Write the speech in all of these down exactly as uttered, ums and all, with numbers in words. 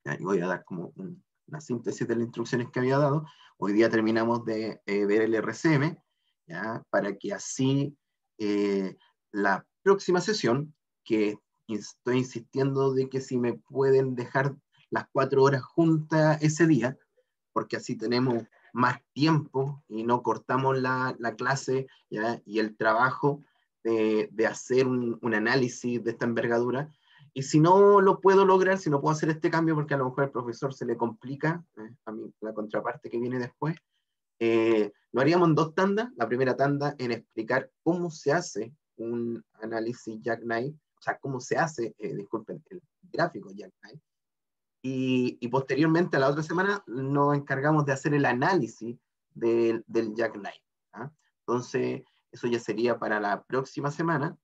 ¿ya? Y voy a dar como un, una síntesis de las instrucciones que había dado. Hoy día terminamos de eh, ver el R C M, ¿ya? Para que así eh, la próxima sesión, que estoy insistiendo de que si me pueden dejar las cuatro horas juntas ese día, porque así tenemos más tiempo y no cortamos la, la clase, ¿ya? Y el trabajo de, de hacer un, un análisis de esta envergadura. Y si no lo puedo lograr, si no puedo hacer este cambio, porque a lo mejor al profesor se le complica, ¿eh? A mí la contraparte que viene después, eh, lo haríamos en dos tandas. La primera tanda en explicar cómo se hace un análisis Jackknife, o sea, cómo se hace, eh, disculpen, el gráfico Jackknife. Y, y posteriormente, a la otra semana, nos encargamos de hacer el análisis del, del Jackknife. ¿Ah? Entonces, eso ya sería para la próxima semana.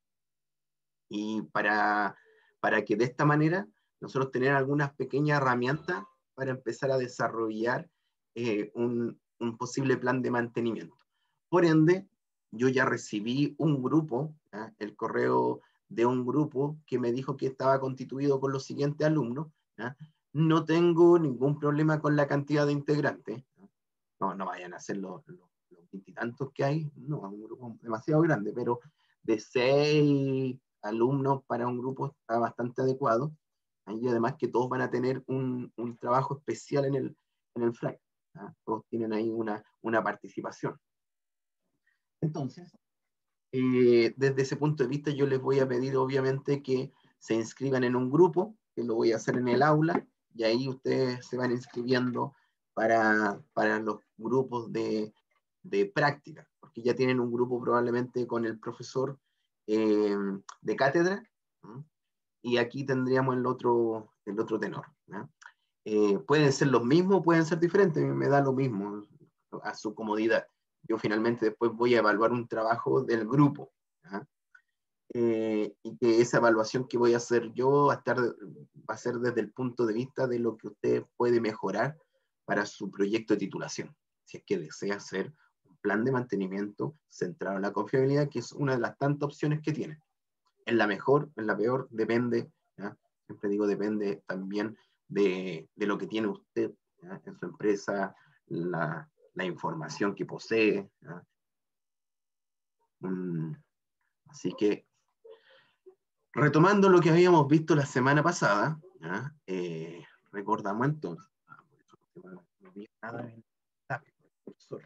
Y para, para que de esta manera nosotros tener algunas pequeñas herramientas para empezar a desarrollar eh, un, un posible plan de mantenimiento. Por ende, yo ya recibí un grupo, ¿ah? El correo de un grupo que me dijo que estaba constituido con los siguientes alumnos. ¿Ah? No tengo ningún problema con la cantidad de integrantes. No, no vayan a ser los, los, los veintitantos que hay, no, es un grupo demasiado grande, pero de seis alumnos para un grupo está bastante adecuado. Y además que todos van a tener un, un trabajo especial en el, en el FRAC. ¿Ah? Todos tienen ahí una, una participación. Entonces, eh, desde ese punto de vista, yo les voy a pedir obviamente que se inscriban en un grupo, que lo voy a hacer en el aula, y ahí ustedes se van inscribiendo para, para los grupos de, de práctica, porque ya tienen un grupo probablemente con el profesor eh, de cátedra, ¿no? Y aquí tendríamos el otro, el otro tenor, ¿no? Eh, pueden ser los mismos, pueden ser diferentes, me da lo mismo, a su comodidad. Yo finalmente después voy a evaluar un trabajo del grupo, ¿ah? Eh, y que esa evaluación que voy a hacer yo va a, estar, va a ser desde el punto de vista de lo que usted puede mejorar para su proyecto de titulación, si es que desea hacer un plan de mantenimiento centrado en la confiabilidad, que es una de las tantas opciones que tiene. En la mejor, en la peor, depende, ¿ya? Siempre digo depende también de, de lo que tiene usted, ¿ya? En su empresa, la, la información que posee, ¿ya? Mm, así que, retomando lo que habíamos visto la semana pasada, ¿ya? Eh, recordamos entonces, ah, por eso no vi nada en el profesor,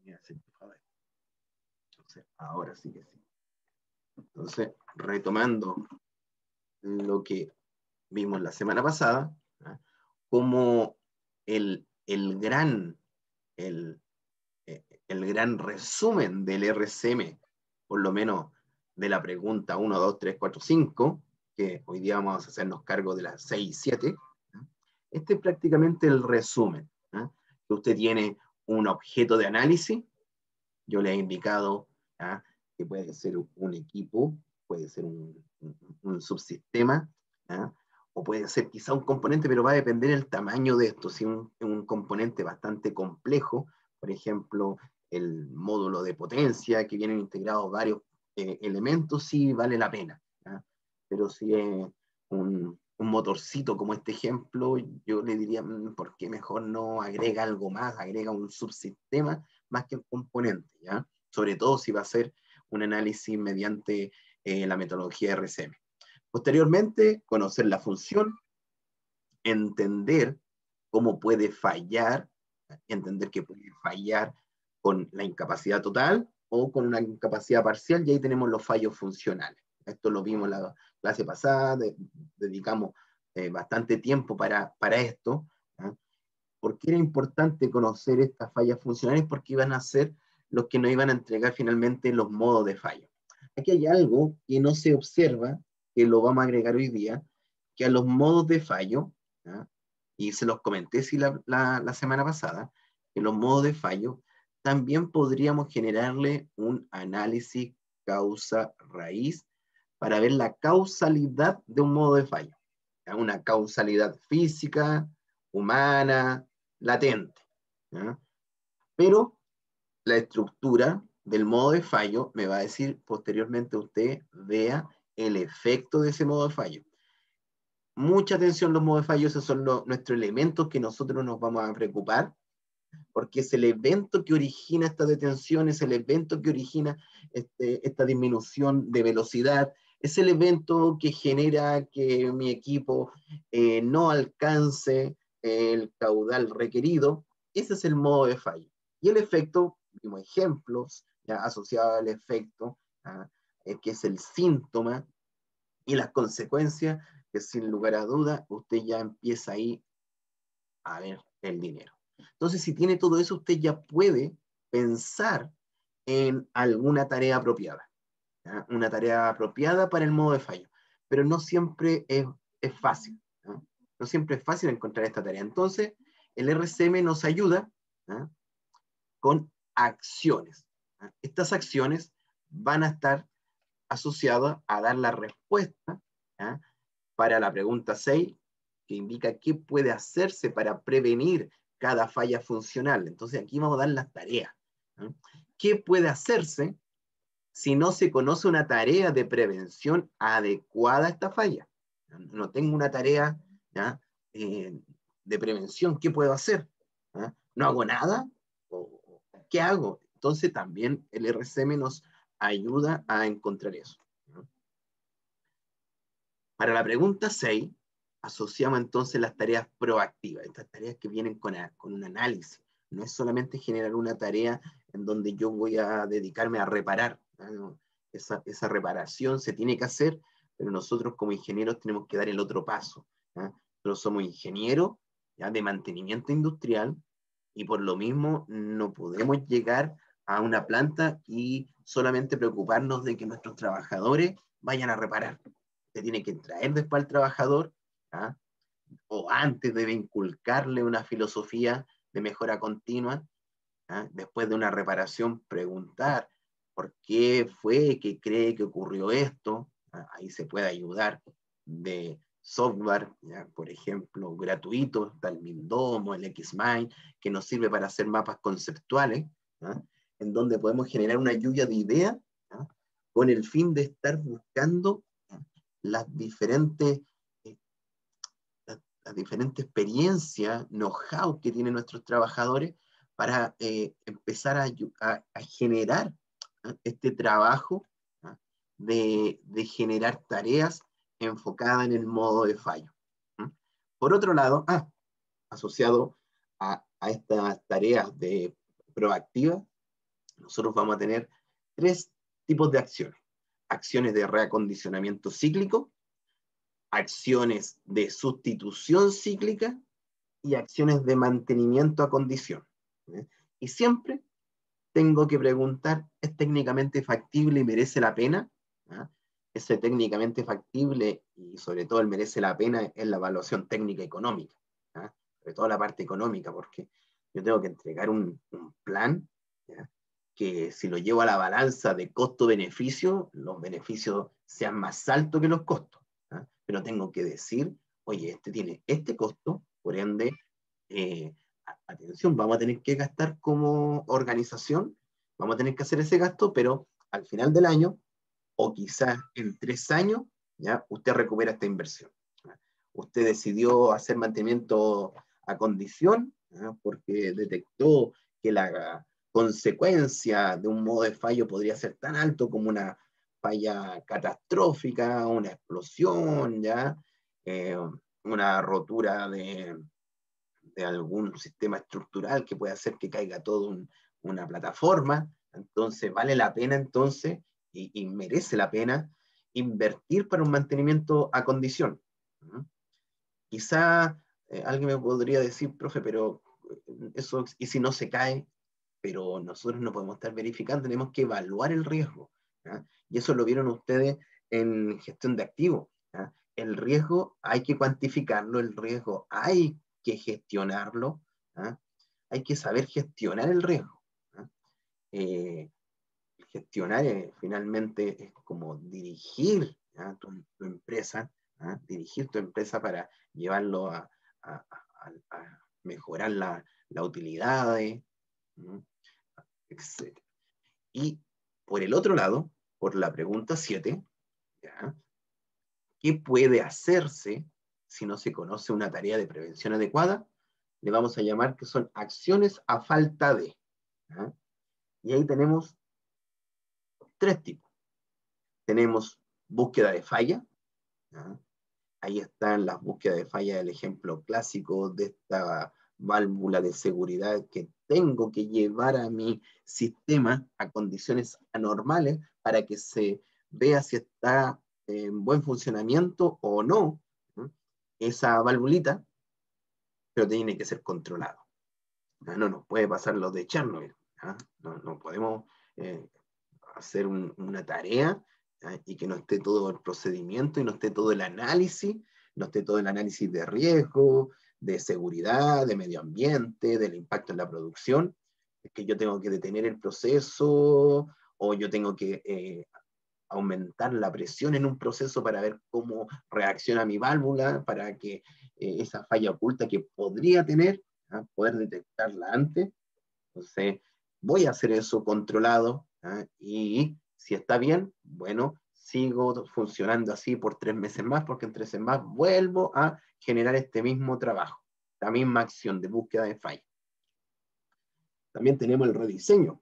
entonces, ahora sí que sí. Entonces, retomando lo que vimos la semana pasada, ¿ya? Como el, el, gran, el, el gran resumen del R C M, por lo menos de la pregunta uno, dos, tres, cuatro, cinco, que hoy día vamos a hacernos cargo de las seis y siete, ¿ya? Este es prácticamente el resumen, ¿ya? Que usted tiene un objeto de análisis, yo le he indicado, ¿ya? Que puede ser un equipo, puede ser un, un, un subsistema, ¿ya? O puede ser quizá un componente, pero va a depender del tamaño de esto. Si un, un componente bastante complejo, por ejemplo, el módulo de potencia, que vienen integrados varios eh, elementos, sí vale la pena, ¿ya? Pero si es un, un motorcito como este ejemplo, yo le diría, ¿por qué mejor no agrega algo más? Agrega un subsistema más que un componente, ¿ya? Sobre todo si va a ser un análisis mediante eh, la metodología R C M. Posteriormente, conocer la función, entender cómo puede fallar, entender que puede fallar con la incapacidad total o con una incapacidad parcial, y ahí tenemos los fallos funcionales. Esto lo vimos la clase pasada, de, dedicamos eh, bastante tiempo para, para esto. ¿Eh? ¿Por qué era importante conocer estas fallas funcionales? Porque iban a ser los que nos iban a entregar finalmente los modos de fallo. Aquí hay algo que no se observa, que lo vamos a agregar hoy día, que a los modos de fallo, ¿ya? Y se los comenté sí, la, la, la semana pasada, que los modos de fallo también podríamos generarle un análisis causa-raíz para ver la causalidad de un modo de fallo. ¿Ya? Una causalidad física, humana, latente, ¿ya? Pero la estructura del modo de fallo me va a decir posteriormente usted vea el efecto de ese modo de fallo. mucha atención los modos de fallo, esos son los, nuestros elementos que nosotros nos vamos a preocupar, porque es el evento que origina esta detención, es el evento que origina este, esta disminución de velocidad, es el evento que genera que mi equipo eh, no alcance el caudal requerido. Ese es el modo de fallo. Y el efecto, vimos ejemplos ya asociados al efecto, ¿ah? eh, que es el síntoma, y las consecuencias, que sin lugar a duda, usted ya empieza ahí a ver el dinero. Entonces, si tiene todo eso, usted ya puede pensar en alguna tarea apropiada, ¿ya? Una tarea apropiada para el modo de fallo, pero no siempre es, es fácil, ¿ya? No siempre es fácil encontrar esta tarea. Entonces, el R C M nos ayuda, ¿ya? Con acciones, ¿ya? Estas acciones van a estar asociadas a dar la respuesta, ¿ya? Para la pregunta seis, que indica qué puede hacerse para prevenir cada falla funcional. Entonces aquí vamos a dar las tareas, ¿no? ¿Qué puede hacerse si no se conoce una tarea de prevención adecuada a esta falla? No tengo una tarea, ¿ya? Eh, de prevención, ¿qué puedo hacer? ¿Ah? ¿No hago nada? ¿O qué hago? Entonces también el R C M nos ayuda a encontrar eso, ¿no? Para la pregunta seis, asociamos entonces las tareas proactivas, estas tareas que vienen con, a, con un análisis. No es solamente generar una tarea en donde yo voy a dedicarme a reparar, ¿no? Esa, esa reparación se tiene que hacer, pero nosotros como ingenieros tenemos que dar el otro paso, ¿no? Nosotros somos ingenieros, ¿ya?, de mantenimiento industrial, y por lo mismo no podemos llegar a una planta y solamente preocuparnos de que nuestros trabajadores vayan a reparar. Se tiene que traer después al trabajador, ¿ah?, o antes debe inculcarle una filosofía de mejora continua, ¿ah?, después de una reparación preguntar por qué fue que cree que ocurrió esto, ¿ah? Ahí se puede ayudar de software, ¿ya?, por ejemplo, gratuito, está el Mindomo, el X Mind, que nos sirve para hacer mapas conceptuales, ¿ah?, en donde podemos generar una lluvia de ideas, ¿ah?, con el fin de estar buscando, ¿ah?, las diferentes, eh, las, las diferentes experiencias, know-how que tienen nuestros trabajadores para eh, empezar a, a, a generar, ¿ah?, este trabajo, ¿ah?, de, de generar tareas enfocadas en el modo de fallo. ¿Mm? Por otro lado, ah, asociado a, a estas tareas de proactivas, nosotros vamos a tener tres tipos de acciones. Acciones de reacondicionamiento cíclico, acciones de sustitución cíclica y acciones de mantenimiento a condición, ¿eh? Y siempre tengo que preguntar, ¿es técnicamente factible y merece la pena? ¿Ah? Ese técnicamente factible y sobre todo el merece la pena es la evaluación técnica económica, ¿ah? Sobre todo la parte económica, porque yo tengo que entregar un, un plan, ¿ya?, que si lo llevo a la balanza de costo-beneficio, los beneficios sean más altos que los costos, ¿ah? Pero tengo que decir, oye, este tiene este costo, por ende, eh, atención, vamos a tener que gastar como organización, vamos a tener que hacer ese gasto, pero al final del año, o quizás en tres años, ¿ya?, usted recupera esta inversión, ¿ya? Usted decidió hacer mantenimiento a condición, ¿ya?, porque detectó que la consecuencia de un modo de fallo podría ser tan alto como una falla catastrófica, una explosión, ¿ya?, eh, una rotura de, de algún sistema estructural que puede hacer que caiga toda un, una plataforma. Entonces vale la pena entonces y, y merece la pena invertir para un mantenimiento a condición. ¿Mm? Quizá eh, alguien me podría decir, profe, pero eso, y si no se cae, pero nosotros no podemos estar verificando, tenemos que evaluar el riesgo, ¿ya? Y eso lo vieron ustedes en gestión de activos, ¿ya? El riesgo hay que cuantificarlo, el riesgo hay que gestionarlo, ¿ya? Hay que saber gestionar el riesgo, ¿ya? Eh, gestionar eh, finalmente es como dirigir, ¿ya?, tu, tu empresa, ¿ya?, dirigir tu empresa para llevarlo a, a, a, a mejorar la, la utilidad, ¿eh?, etcétera. Y por el otro lado, por la pregunta siete, ¿ya?, ¿qué puede hacerse si no se conoce una tarea de prevención adecuada, le vamos a llamar que son acciones a falta de. ¿Ah? Y ahí tenemos tres tipos. Tenemos búsqueda de falla. ¿Ah? Ahí están las búsquedas de falla, el ejemplo clásico de esta válvula de seguridad que tengo que llevar a mi sistema a condiciones anormales para que se vea si está en buen funcionamiento o no, ¿no? Esa valvulita, pero tiene que ser controlado. No, no nos puede pasar lo de Chernobyl. ¿Ah? No, no podemos eh, hacer un, una tarea, ¿ah? Y que no esté todo el procedimiento y no esté todo el análisis, no esté todo el análisis de riesgo, de seguridad, de medio ambiente, del impacto en la producción. Es que yo tengo que detener el proceso o yo tengo que eh, aumentar la presión en un proceso para ver cómo reacciona mi válvula, para que eh, esa falla oculta que podría tener, ¿ah? Poder detectarla antes. Entonces, voy a hacer eso controlado, ¿ah? Y si está bien, bueno, sigo funcionando así por tres meses más, porque en tres meses más vuelvo a generar este mismo trabajo, la misma acción de búsqueda de falla. También tenemos el rediseño.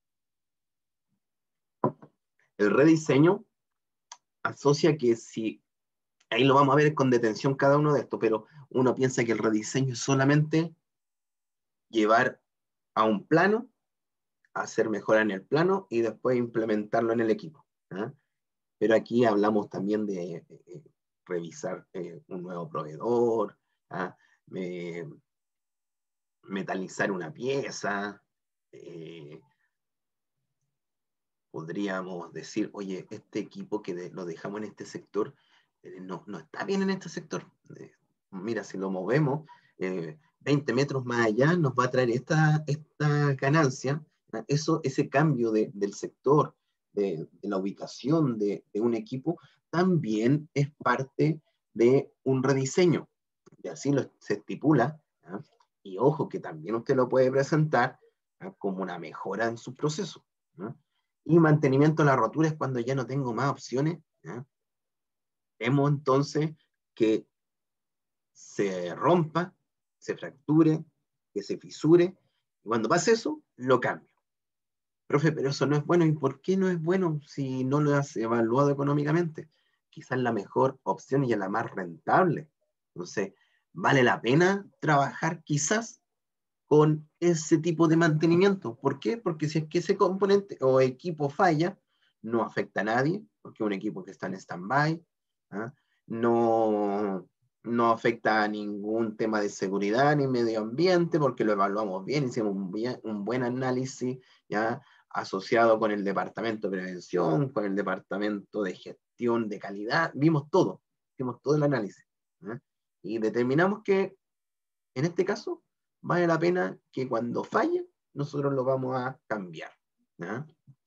El rediseño asocia que si, ahí lo vamos a ver con detención cada uno de estos, pero uno piensa que el rediseño es solamente llevar a un plano, hacer mejora en el plano y después implementarlo en el equipo. ¿Ah? Pero aquí hablamos también de eh, revisar eh, un nuevo proveedor, ¿ah? Me, metalizar una pieza, eh, podríamos decir, oye, este equipo que de, lo dejamos en este sector, eh, no, no está bien en este sector. Eh, mira, si lo movemos eh, veinte metros más allá, nos va a traer esta, esta ganancia. ¿Ah? Eso, ese cambio de, del sector, de, de la ubicación de, de, un equipo, también es parte de un rediseño. Y así lo, se estipula. ¿Ah? Y ojo, que también usted lo puede presentar, ¿ah? Como una mejora en su proceso. ¿Ah? Y mantenimiento de la rotura es cuando ya no tengo más opciones. ¿Ah? Vemos entonces que se rompa, se fracture, que se fisure. Y cuando pasa eso, lo cambio. Profe, pero eso no es bueno. ¿Y por qué no es bueno si no lo has evaluado económicamente? Quizás la mejor opción y la más rentable. Entonces, ¿vale la pena trabajar quizás con ese tipo de mantenimiento? ¿Por qué? Porque si es que ese componente o equipo falla, no afecta a nadie, porque es un equipo que está en stand-by, ¿ah? no, no afecta a ningún tema de seguridad ni medio ambiente, porque lo evaluamos bien, hicimos un, bien, un buen análisis, ¿ya? Asociado con el departamento de prevención, con el departamento de gestión de calidad, vimos todo, vimos todo el análisis, ¿ah? Y determinamos que en este caso vale la pena que cuando falle nosotros lo vamos a cambiar, ¿ya?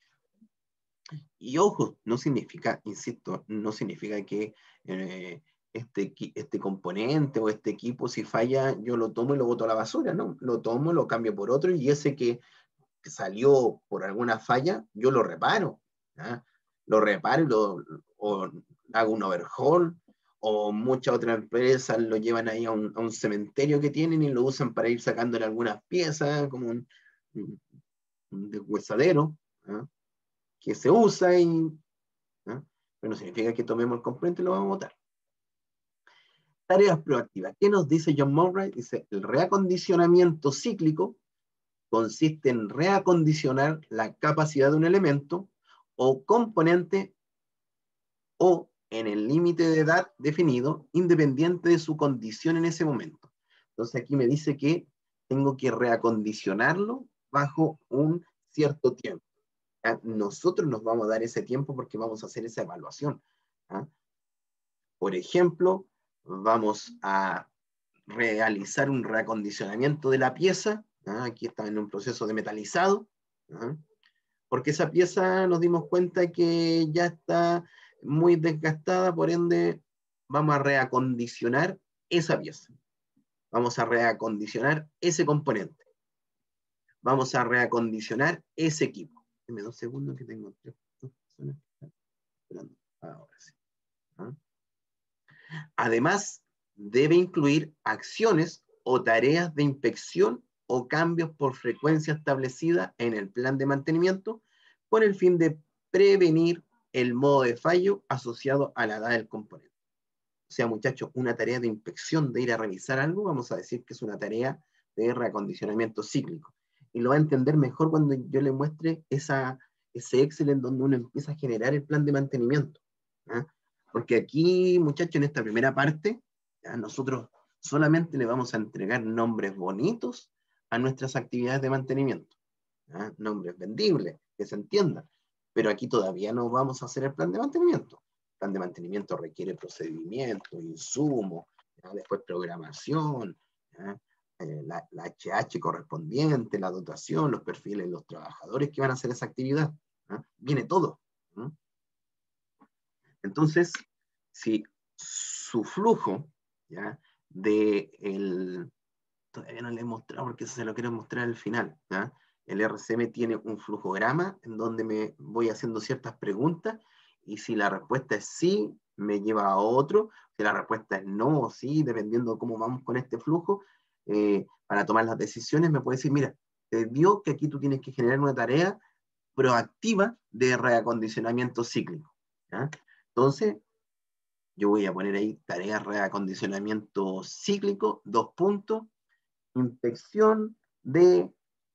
Y ojo, no significa, insisto, no significa que eh, este, este componente o este equipo, si falla, yo lo tomo y lo boto a la basura, ¿no? Lo tomo, lo cambio por otro y ese que, que salió por alguna falla, yo lo reparo, ¿ya? Lo reparo y lo, o hago un overhaul, o muchas otras empresas lo llevan ahí a un, a un cementerio que tienen y lo usan para ir sacándole algunas piezas, como un, un, un deshuesadero, ¿ya? Que se usa y ¿no? Pero no significa que tomemos el componente y lo vamos a botar. Tareas proactivas. ¿Qué nos dice John Murray? Dice, el reacondicionamiento cíclico consiste en reacondicionar la capacidad de un elemento o componente o en el límite de edad definido, independiente de su condición en ese momento. Entonces aquí me dice que tengo que reacondicionarlo bajo un cierto tiempo. ¿Ah? Nosotros nos vamos a dar ese tiempo porque vamos a hacer esa evaluación. ¿Ah? Por ejemplo, vamos a realizar un reacondicionamiento de la pieza. ¿Ah? Aquí está en un proceso de metalizado. ¿Ah? Porque esa pieza nos dimos cuenta que ya está muy desgastada, por ende vamos a reacondicionar esa pieza. Vamos a reacondicionar ese componente. Vamos a reacondicionar ese equipo. Deme dos segundos que tengo tres personas esperando. Ahora sí. ¿Ah? Además debe incluir acciones o tareas de inspección o cambios por frecuencia establecida en el plan de mantenimiento con el fin de prevenir el modo de fallo asociado a la edad del componente. O sea, muchachos, una tarea de inspección, de ir a revisar algo, vamos a decir que es una tarea de reacondicionamiento cíclico. Y lo va a entender mejor cuando yo le muestre esa, ese Excel en donde uno empieza a generar el plan de mantenimiento. ¿eh? Porque aquí, muchachos, en esta primera parte, ¿ya? nosotros solamente le vamos a entregar nombres bonitos a nuestras actividades de mantenimiento. ¿eh? Nombres vendibles, que se entiendan. Pero aquí todavía no vamos a hacer el plan de mantenimiento. El plan de mantenimiento requiere procedimientos, insumos, ¿ya? Después programación, ¿ya? Eh, la, la H H correspondiente, la dotación, los perfiles de los trabajadores que van a hacer esa actividad. ¿ya? Viene todo. ¿no? Entonces, si su flujo, ¿ya? de el, todavía no le he mostrado porque eso se lo quiero mostrar al final, ¿ya? El R C M tiene un flujograma en donde me voy haciendo ciertas preguntas y si la respuesta es sí, me lleva a otro, si la respuesta es no o sí, dependiendo de cómo vamos con este flujo, eh, para tomar las decisiones me puede decir, mira, te dio que aquí tú tienes que generar una tarea proactiva de reacondicionamiento cíclico. ¿ya? Entonces, yo voy a poner ahí tarea reacondicionamiento cíclico, dos puntos, inspección de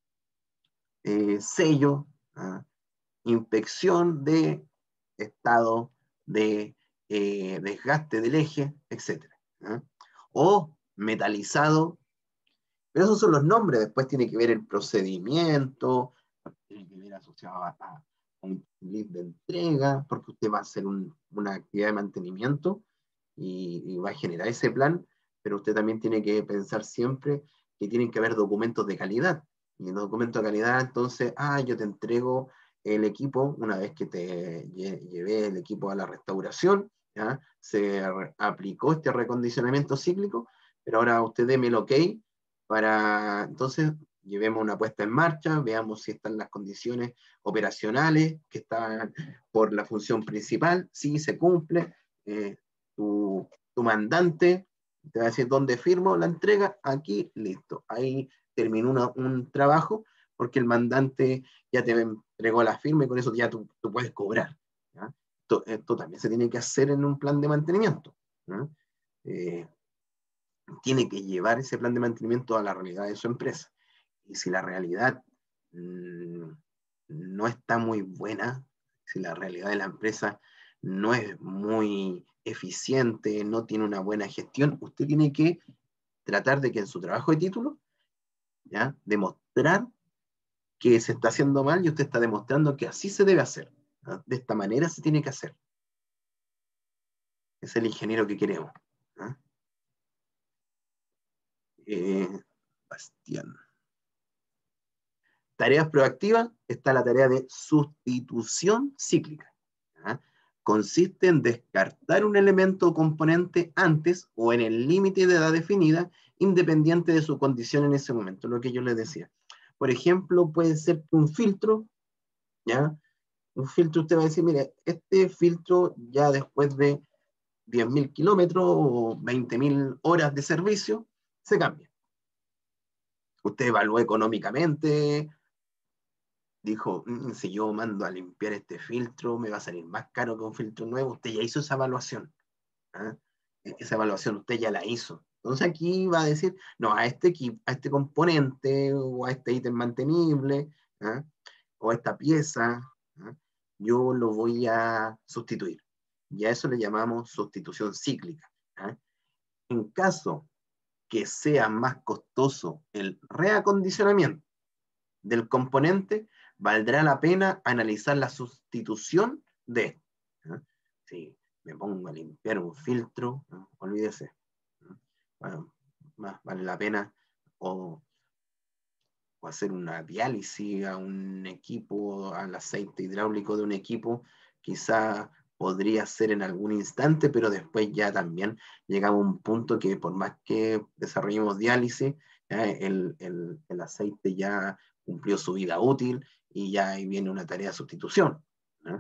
eh, sello, ¿ah? inspección de estado de eh, desgaste del eje, etcétera. ¿ah? O metalizado, pero esos son los nombres, después tiene que ver el procedimiento, tiene que ver asociado a, a un list de entrega, porque usted va a hacer un, una actividad de mantenimiento y, y va a generar ese plan, pero usted también tiene que pensar siempre que tienen que haber documentos de calidad. Y en los documentos de calidad, entonces, ah, yo te entrego el equipo, una vez que te llevé el equipo a la restauración, ¿ya? Se aplicó este recondicionamiento cíclico, pero ahora usted deme el ok para, entonces, llevemos una puesta en marcha, veamos si están las condiciones operacionales que están por la función principal, si se cumple, eh, tu, tu mandante te va a decir dónde firmo la entrega, aquí, listo, ahí terminó una, un trabajo, porque el mandante ya te entregó la firma y con eso ya tú, tú puedes cobrar. ¿ya? Esto, esto también se tiene que hacer en un plan de mantenimiento. Eh, tiene que llevar ese plan de mantenimiento a la realidad de su empresa. Y si la realidad mmm, no está muy buena, si la realidad de la empresa no es muy eficiente, no tiene una buena gestión, usted tiene que tratar de que en su trabajo de título, ¿ya? demostrar que se está haciendo mal y usted está demostrando que así se debe hacer. ¿no? De esta manera se tiene que hacer. Es el ingeniero que queremos. ¿no? Eh, Bastián. Tareas proactivas, está la tarea de sustitución cíclica. ¿ya? Consiste en descartar un elemento o componente antes o en el límite de edad definida, independiente de su condición en ese momento, lo que yo les decía. Por ejemplo, puede ser que un filtro, ¿ya? Un filtro, usted va a decir, mire, este filtro ya después de diez mil kilómetros o veinte mil horas de servicio, se cambia. Usted evalúa económicamente, dijo, mm, si yo mando a limpiar este filtro, me va a salir más caro que un filtro nuevo. Usted ya hizo esa evaluación. ¿ah? Esa evaluación usted ya la hizo. Entonces aquí va a decir, no, a este equipo, a este componente o a este ítem mantenible, ¿ah? o a esta pieza, ¿ah? yo lo voy a sustituir. Y a eso le llamamos sustitución cíclica. ¿ah? En caso que sea más costoso el reacondicionamiento del componente, valdrá la pena analizar la sustitución de esto. ¿ah? Si me pongo a limpiar un filtro, ¿no? olvídese. ¿no? Bueno, más vale la pena o, o hacer una diálisis a un equipo, al aceite hidráulico de un equipo, quizá podría ser en algún instante, pero después ya también llegamos a un punto que por más que desarrollemos diálisis, ¿ya? El, el, el aceite ya cumplió su vida útil y ya ahí viene una tarea de sustitución. ¿no?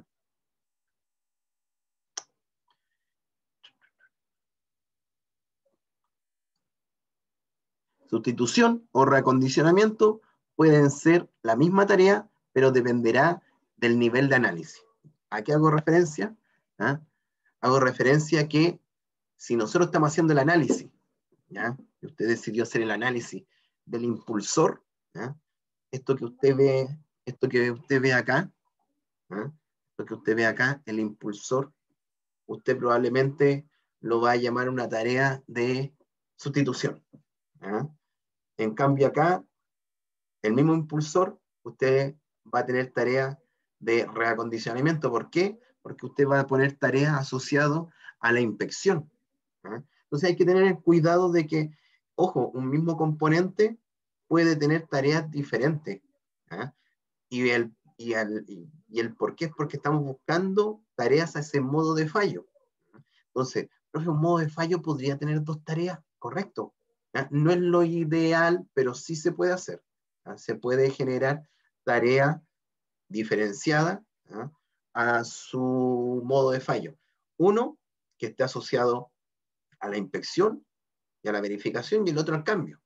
Sustitución o reacondicionamiento pueden ser la misma tarea, pero dependerá del nivel de análisis. ¿A qué hago referencia? ¿Ah? Hago referencia a que si nosotros estamos haciendo el análisis, ¿ya? Y usted decidió hacer el análisis del impulsor, ¿ya? Esto que usted ve, esto que usted ve acá, ¿ya? Esto que usted ve acá, el impulsor, usted probablemente lo va a llamar una tarea de sustitución, ¿ya? En cambio acá, el mismo impulsor, usted va a tener tareas de reacondicionamiento. ¿Por qué? Porque usted va a poner tareas asociadas a la inspección, ¿eh? Entonces hay que tener el cuidado de que, ojo, un mismo componente puede tener tareas diferentes, ¿eh? Y el, y, el, y el por qué es porque estamos buscando tareas a ese modo de fallo. Entonces, profe, un modo de fallo podría tener dos tareas, correcto. ¿Eh? No es lo ideal, pero sí se puede hacer. ¿Eh? Se puede generar tarea diferenciada, ¿eh? a su modo de fallo. Uno, que esté asociado a la inspección y a la verificación, y el otro al cambio.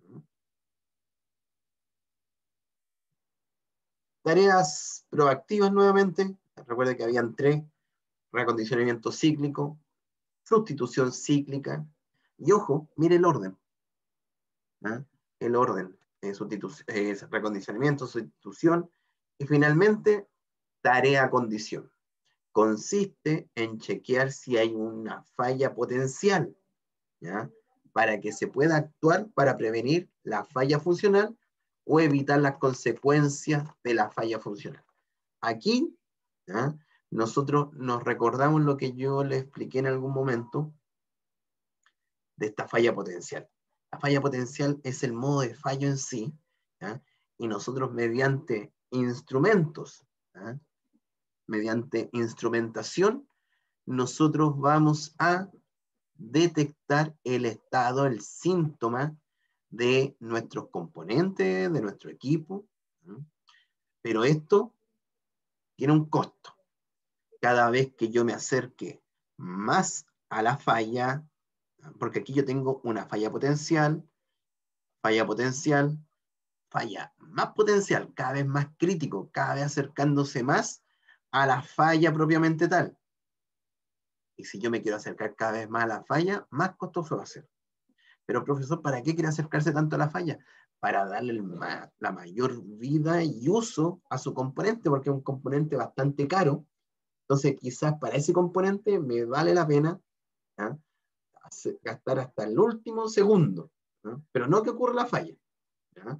Tareas proactivas nuevamente. Recuerde que habían tres: reacondicionamiento cíclico, sustitución cíclica, y ojo, mire el orden. ¿Ah? El orden, eh, eh, recondicionamiento, sustitución, y finalmente, tarea condición. Consiste en chequear si hay una falla potencial, ¿ya? Para que se pueda actuar para prevenir la falla funcional o evitar las consecuencias de la falla funcional. Aquí, ¿ya? Nosotros nos recordamos lo que yo le expliqué en algún momento de esta falla potencial. La falla potencial es el modo de fallo en sí, ¿ya? Y nosotros mediante instrumentos, ¿ya? Mediante instrumentación, nosotros vamos a detectar el estado, el síntoma de nuestros componentes, de nuestro equipo, ¿ya? Pero esto tiene un costo. Cada vez que yo me acerque más a la falla, porque aquí yo tengo una falla potencial, falla potencial, falla más potencial, cada vez más crítico, cada vez acercándose más a la falla propiamente tal. Y si yo me quiero acercar cada vez más a la falla, más costoso va a ser. Pero profesor, ¿para qué quiere acercarse tanto a la falla? Para darle el ma la mayor vida y uso a su componente, porque es un componente bastante caro. Entonces quizás para ese componente me vale la pena, ¿ya? Gastar hasta el último segundo, ¿no? Pero no que ocurra la falla, ¿ya?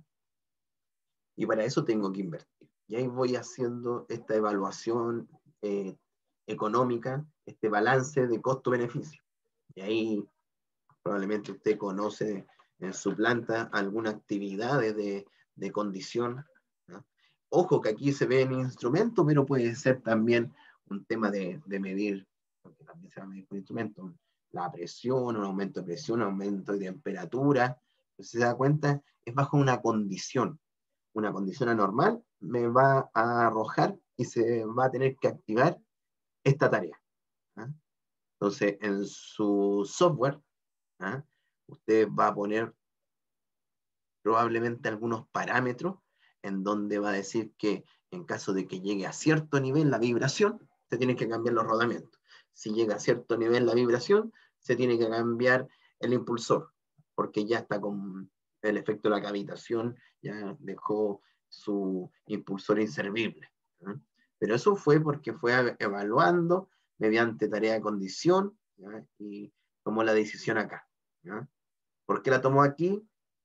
Y para eso tengo que invertir. Y ahí voy haciendo esta evaluación eh, económica, este balance de costo-beneficio. Y ahí probablemente usted conoce en su planta algunas actividades de, de condición, ¿no? Ojo que aquí se ve en instrumento, pero puede ser también un tema de, de medir, porque también se va a medir con instrumentos, la presión, un aumento de presión, un aumento de temperatura. Entonces, se da cuenta, es bajo una condición. Una condición anormal me va a arrojar y se va a tener que activar esta tarea, ¿eh? Entonces, en su software, ¿eh? Usted va a poner probablemente algunos parámetros en donde va a decir que en caso de que llegue a cierto nivel la vibración, se tienen que cambiar los rodamientos. Si llega a cierto nivel la vibración, se tiene que cambiar el impulsor, porque ya está con el efecto de la cavitación, ya dejó su impulsor inservible, ¿eh? Pero eso fue porque fue evaluando mediante tarea de condición, ¿ya? Y tomó la decisión acá, ¿ya? ¿Por qué la tomó aquí?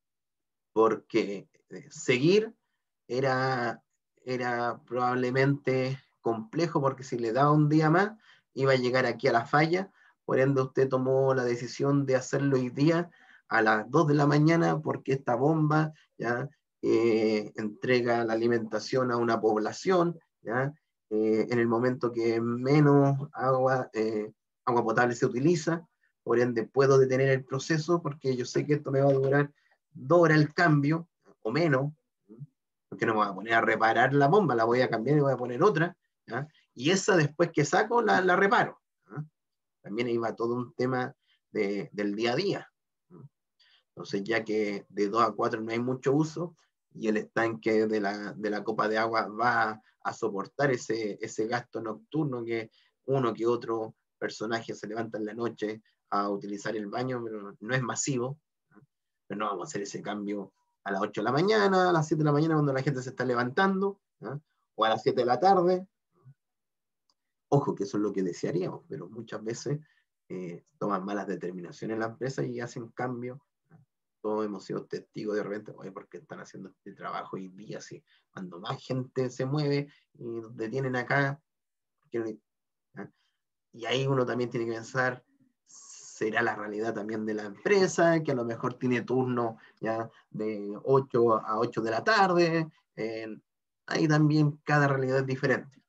Porque seguir era, era probablemente complejo, porque si le daba un día más, iba a llegar aquí a la falla. Por ende, usted tomó la decisión de hacerlo hoy día a las dos de la mañana, porque esta bomba ya eh, entrega la alimentación a una población, ¿ya? Eh, en el momento que menos agua, eh, agua potable se utiliza. Por ende, puedo detener el proceso porque yo sé que esto me va a durar dos horas el cambio, o menos, porque no me voy a poner a reparar la bomba, la voy a cambiar y voy a poner otra, ¿ya? Y esa después que saco la, la reparo, ¿ya? También ahí va todo un tema de, del día a día, ¿ya? Entonces, ya que de dos a cuatro no hay mucho uso, y el estanque de la, de la copa de agua va a soportar ese, ese gasto nocturno que uno que otro personaje se levanta en la noche a utilizar el baño, pero no es masivo. Pero no vamos a hacer ese cambio a las ocho de la mañana, a las siete de la mañana cuando la gente se está levantando, ¿no? O a las siete de la tarde. Ojo, que eso es lo que desearíamos, pero muchas veces eh, toman malas determinaciones en la empresa y hacen cambios. Todos hemos sido testigos de repente, oye, ¿por qué están haciendo este trabajo hoy día? Así, cuando más gente se mueve y detienen acá, ¿eh? Y ahí uno también tiene que pensar, ¿será la realidad también de la empresa, que a lo mejor tiene turno ya de ocho a ocho de la tarde? Eh, ahí también cada realidad es diferente.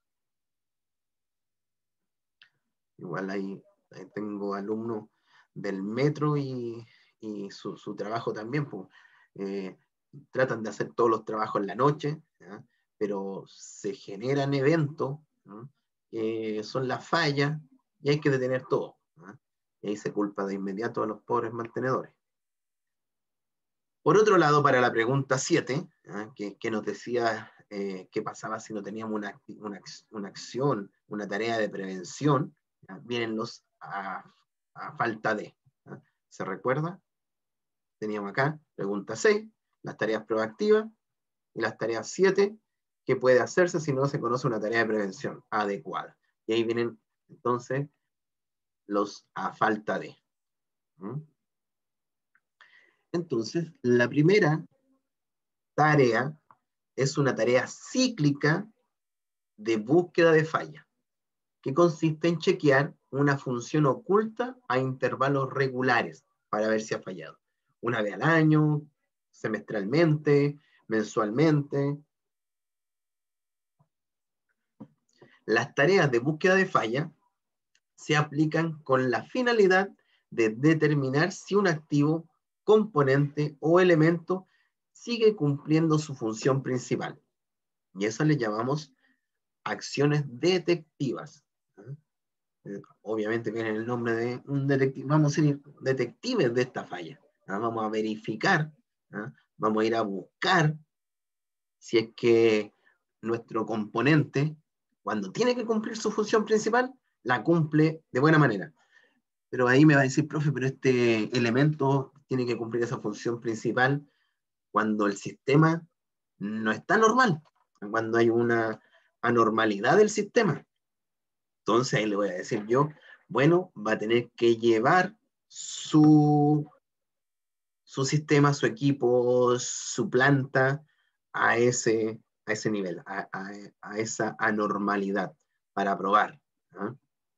Igual ahí, ahí tengo alumnos del metro y, y su, su, trabajo también, pues, eh, tratan de hacer todos los trabajos en la noche, ¿ya? Pero se generan eventos, ¿no? Que son las fallas y hay que detener todo, ¿no? Y ahí se culpa de inmediato a los pobres mantenedores. Por otro lado, para la pregunta siete, ¿eh? que, que nos decía eh, qué pasaba si no teníamos una, una, una acción, una tarea de prevención, ¿ya? Vienen los a, a falta de. ¿eh? ¿Se recuerda? Teníamos acá, pregunta seis, las tareas proactivas, y las tareas siete, qué puede hacerse si no se conoce una tarea de prevención adecuada. Y ahí vienen entonces los a falta de. ¿Mm? Entonces, la primera tarea es una tarea cíclica de búsqueda de falla, que consiste en chequear una función oculta a intervalos regulares para ver si ha fallado. Una vez al año, semestralmente, mensualmente. Las tareas de búsqueda de falla se aplican con la finalidad de determinar si un activo, componente o elemento sigue cumpliendo su función principal. Y eso le llamamos acciones detectivas. ¿Eh? Obviamente viene el nombre de un detective. Vamos a ser detectives de esta falla. ¿Ah? Vamos a verificar, ¿ah? Vamos a ir a buscar si es que nuestro componente, cuando tiene que cumplir su función principal, la cumple de buena manera. Pero ahí me va a decir, profe, pero este elemento tiene que cumplir esa función principal cuando el sistema no está normal, cuando hay una anormalidad del sistema. Entonces ahí le voy a decir yo, bueno, va a tener que llevar su, su sistema, su equipo, su planta a ese, a ese nivel, a, a, a esa anormalidad para probar. ¿Ah?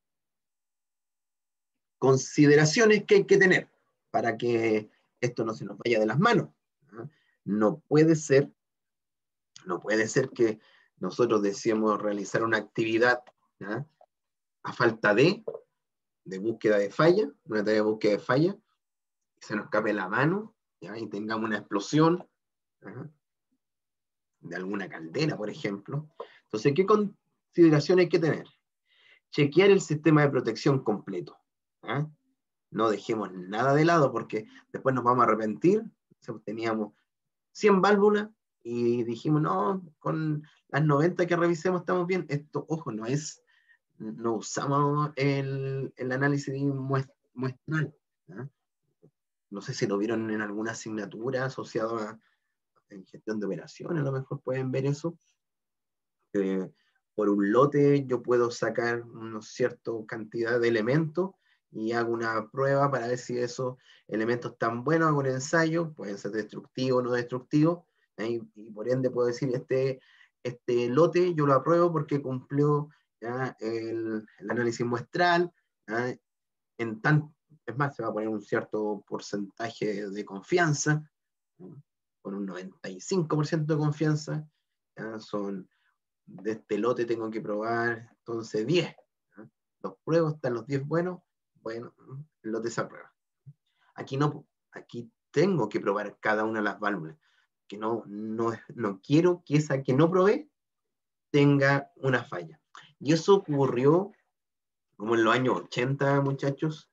Consideraciones que hay que tener para que esto no se nos vaya de las manos. ¿Ah? No puede ser, no puede ser que nosotros deseemos realizar una actividad, ¿ah? a falta de, de búsqueda de falla, una tarea de búsqueda de falla, y se nos escape la mano, ¿ya? Y tengamos una explosión, ¿ah? de alguna caldera, por ejemplo. Entonces, ¿qué consideraciones hay que tener? Chequear el sistema de protección completo. ¿Ah? No dejemos nada de lado porque después nos vamos a arrepentir. Teníamos cien válvulas y dijimos, no, con las noventa que revisemos estamos bien. Esto, ojo, no es, no usamos el, el análisis muestral. ¿Ah? No sé si lo vieron en alguna asignatura asociada a en gestión de operaciones, a lo mejor pueden ver eso. Eh, por un lote yo puedo sacar una cierta cantidad de elementos y hago una prueba para ver si esos elementos están buenos, hago un ensayo, pueden ser destructivos o no destructivos, ¿eh? y, y por ende puedo decir, este, este lote yo lo apruebo porque cumplió ¿ya? El, el análisis muestral, ¿ya? En tan, es más, se va a poner un cierto porcentaje de confianza, ¿no? Con un noventa y cinco por ciento de confianza, ¿ya? Son de este lote tengo que probar entonces diez. ¿no? Los pruebo, están los diez buenos, bueno, el lote se aprueba. Aquí no, aquí tengo que probar cada una de las válvulas, que no, no, no quiero que esa que no probé tenga una falla. Y eso ocurrió como en los años ochenta, muchachos,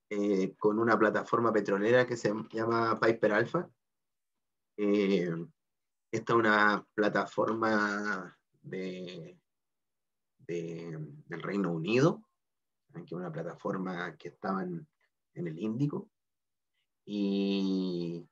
eh, con una plataforma petrolera que se llama Piper Alpha. Eh, esta es una plataforma de, de, del Reino Unido, que es una plataforma que estaba en, en el Índico, y,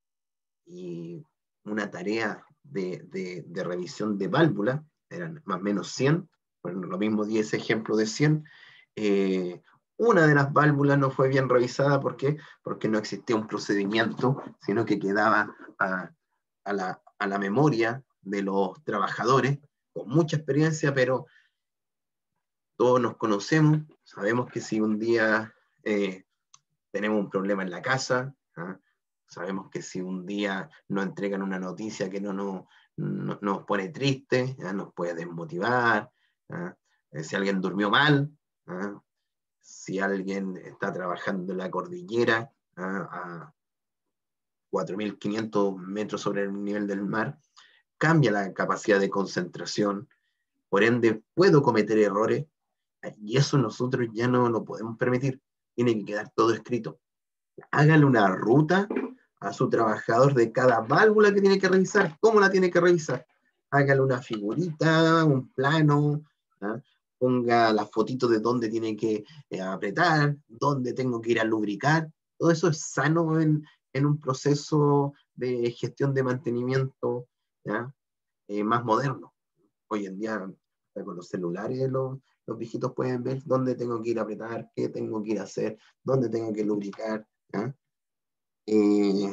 y una tarea de, de, de revisión de válvulas, eran más o menos cien, bueno, lo mismo diez ejemplos de cien. Eh, una de las válvulas no fue bien revisada, ¿por qué? Porque no existía un procedimiento, sino que quedaba a, a, la, a la memoria de los trabajadores, con mucha experiencia, pero todos nos conocemos, sabemos que si un día eh, tenemos un problema en la casa, ¿ah? Sabemos que si un día nos entregan una noticia que no, no, no nos pone triste, ¿ah? Nos puede desmotivar, ¿ah? Eh, si alguien durmió mal, ¿ah? Si alguien está trabajando en la cordillera, ¿ah? A cuatro mil quinientos metros sobre el nivel del mar, cambia la capacidad de concentración, por ende puedo cometer errores, y eso nosotros ya no lo podemos permitir, tiene que quedar todo escrito. Hágale una ruta a su trabajador de cada válvula que tiene que revisar, cómo la tiene que revisar. Hágale una figurita, un plano, ¿ah? Ponga la fotito de dónde tiene que eh, apretar, dónde tengo que ir a lubricar. Todo eso es sano en, en un proceso de gestión de mantenimiento, ¿ya? Eh, más moderno. Hoy en día, con los celulares, los, los viejitos pueden ver dónde tengo que ir a apretar, qué tengo que ir a hacer, dónde tengo que lubricar, ¿ya? Eh,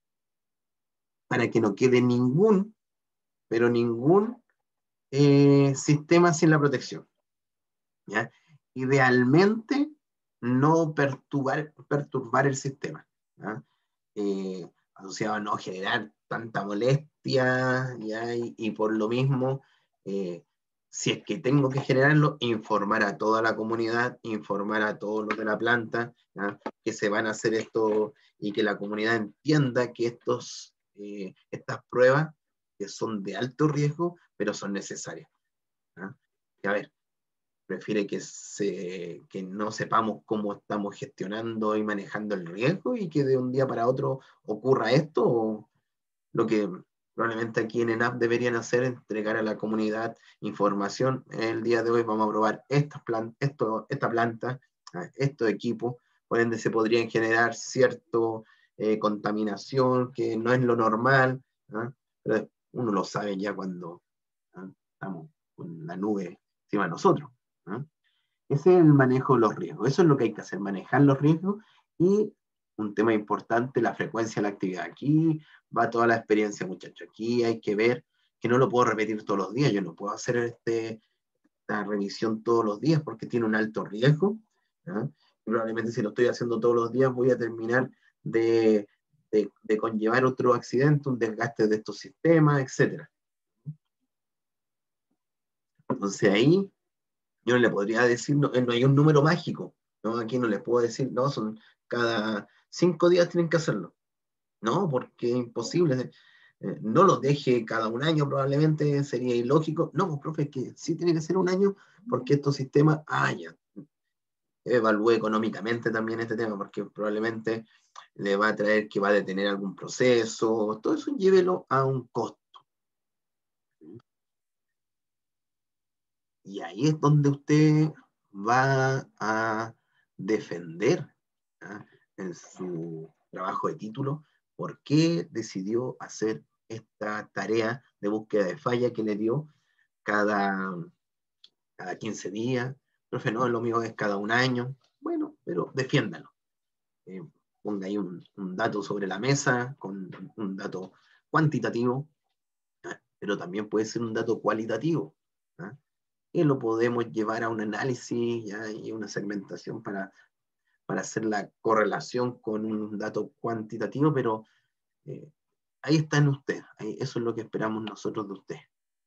para que no quede ningún, pero ningún eh, sistema sin la protección, ¿ya? Idealmente, no perturbar, perturbar el sistema, ¿ya? Eh, asociado a no generar tanta molestia, ¿ya? Y, y por lo mismo, eh, si es que tengo que generarlo, informar a toda la comunidad, informar a todos los de la planta, ¿ya? Que se van a hacer esto y que la comunidad entienda que estos, eh, estas pruebas, que son de alto riesgo, pero son necesarias, ¿ya? Y a ver, prefiere que, se, que no sepamos cómo estamos gestionando y manejando el riesgo y que de un día para otro ocurra esto, o lo que probablemente aquí en ENAP deberían hacer, entregar a la comunidad información. El día de hoy vamos a probar estas plan esto, esta planta, estos equipos, por ende se podrían generar cierta eh, contaminación que no es lo normal, ¿ah? Pero uno lo sabe ya cuando ¿ah? Estamos con la nube encima de nosotros, ¿ah? Ese es el manejo de los riesgos. Eso es lo que hay que hacer, manejar los riesgos. Y un tema importante, la frecuencia de la actividad. Aquí va toda la experiencia, muchachos. Aquí hay que ver que no lo puedo repetir todos los días. Yo no puedo hacer este, esta revisión todos los días porque tiene un alto riesgo, ¿ah? Y probablemente si lo estoy haciendo todos los días voy a terminar de, de, de conllevar otro accidente, un desgaste de estos sistemas, etcétera. Entonces ahí yo no le podría decir, no, no hay un número mágico, ¿no? Aquí no les puedo decir, no, son cada cinco días tienen que hacerlo. No, porque es imposible. Eh, no los deje cada un año, probablemente sería ilógico. No, pues, profe, es que sí tiene que ser un año porque estos sistemas, ah, ya, evalúe económicamente también este tema, porque probablemente le va a traer que va a detener algún proceso, todo eso llévelo a un costo. Y ahí es donde usted va a defender, ¿ah? En su trabajo de título por qué decidió hacer esta tarea de búsqueda de falla que le dio cada, cada quince días. Profe, no, lo mío es cada un año. Bueno, pero defiéndalo. Eh, ponga ahí un, un dato sobre la mesa con un dato cuantitativo, ¿ah? Pero también puede ser un dato cualitativo, ¿ah? Y lo podemos llevar a un análisis, ¿ya? Y una segmentación para, para hacer la correlación con un dato cuantitativo, pero eh, ahí está en usted, ahí, eso es lo que esperamos nosotros de usted.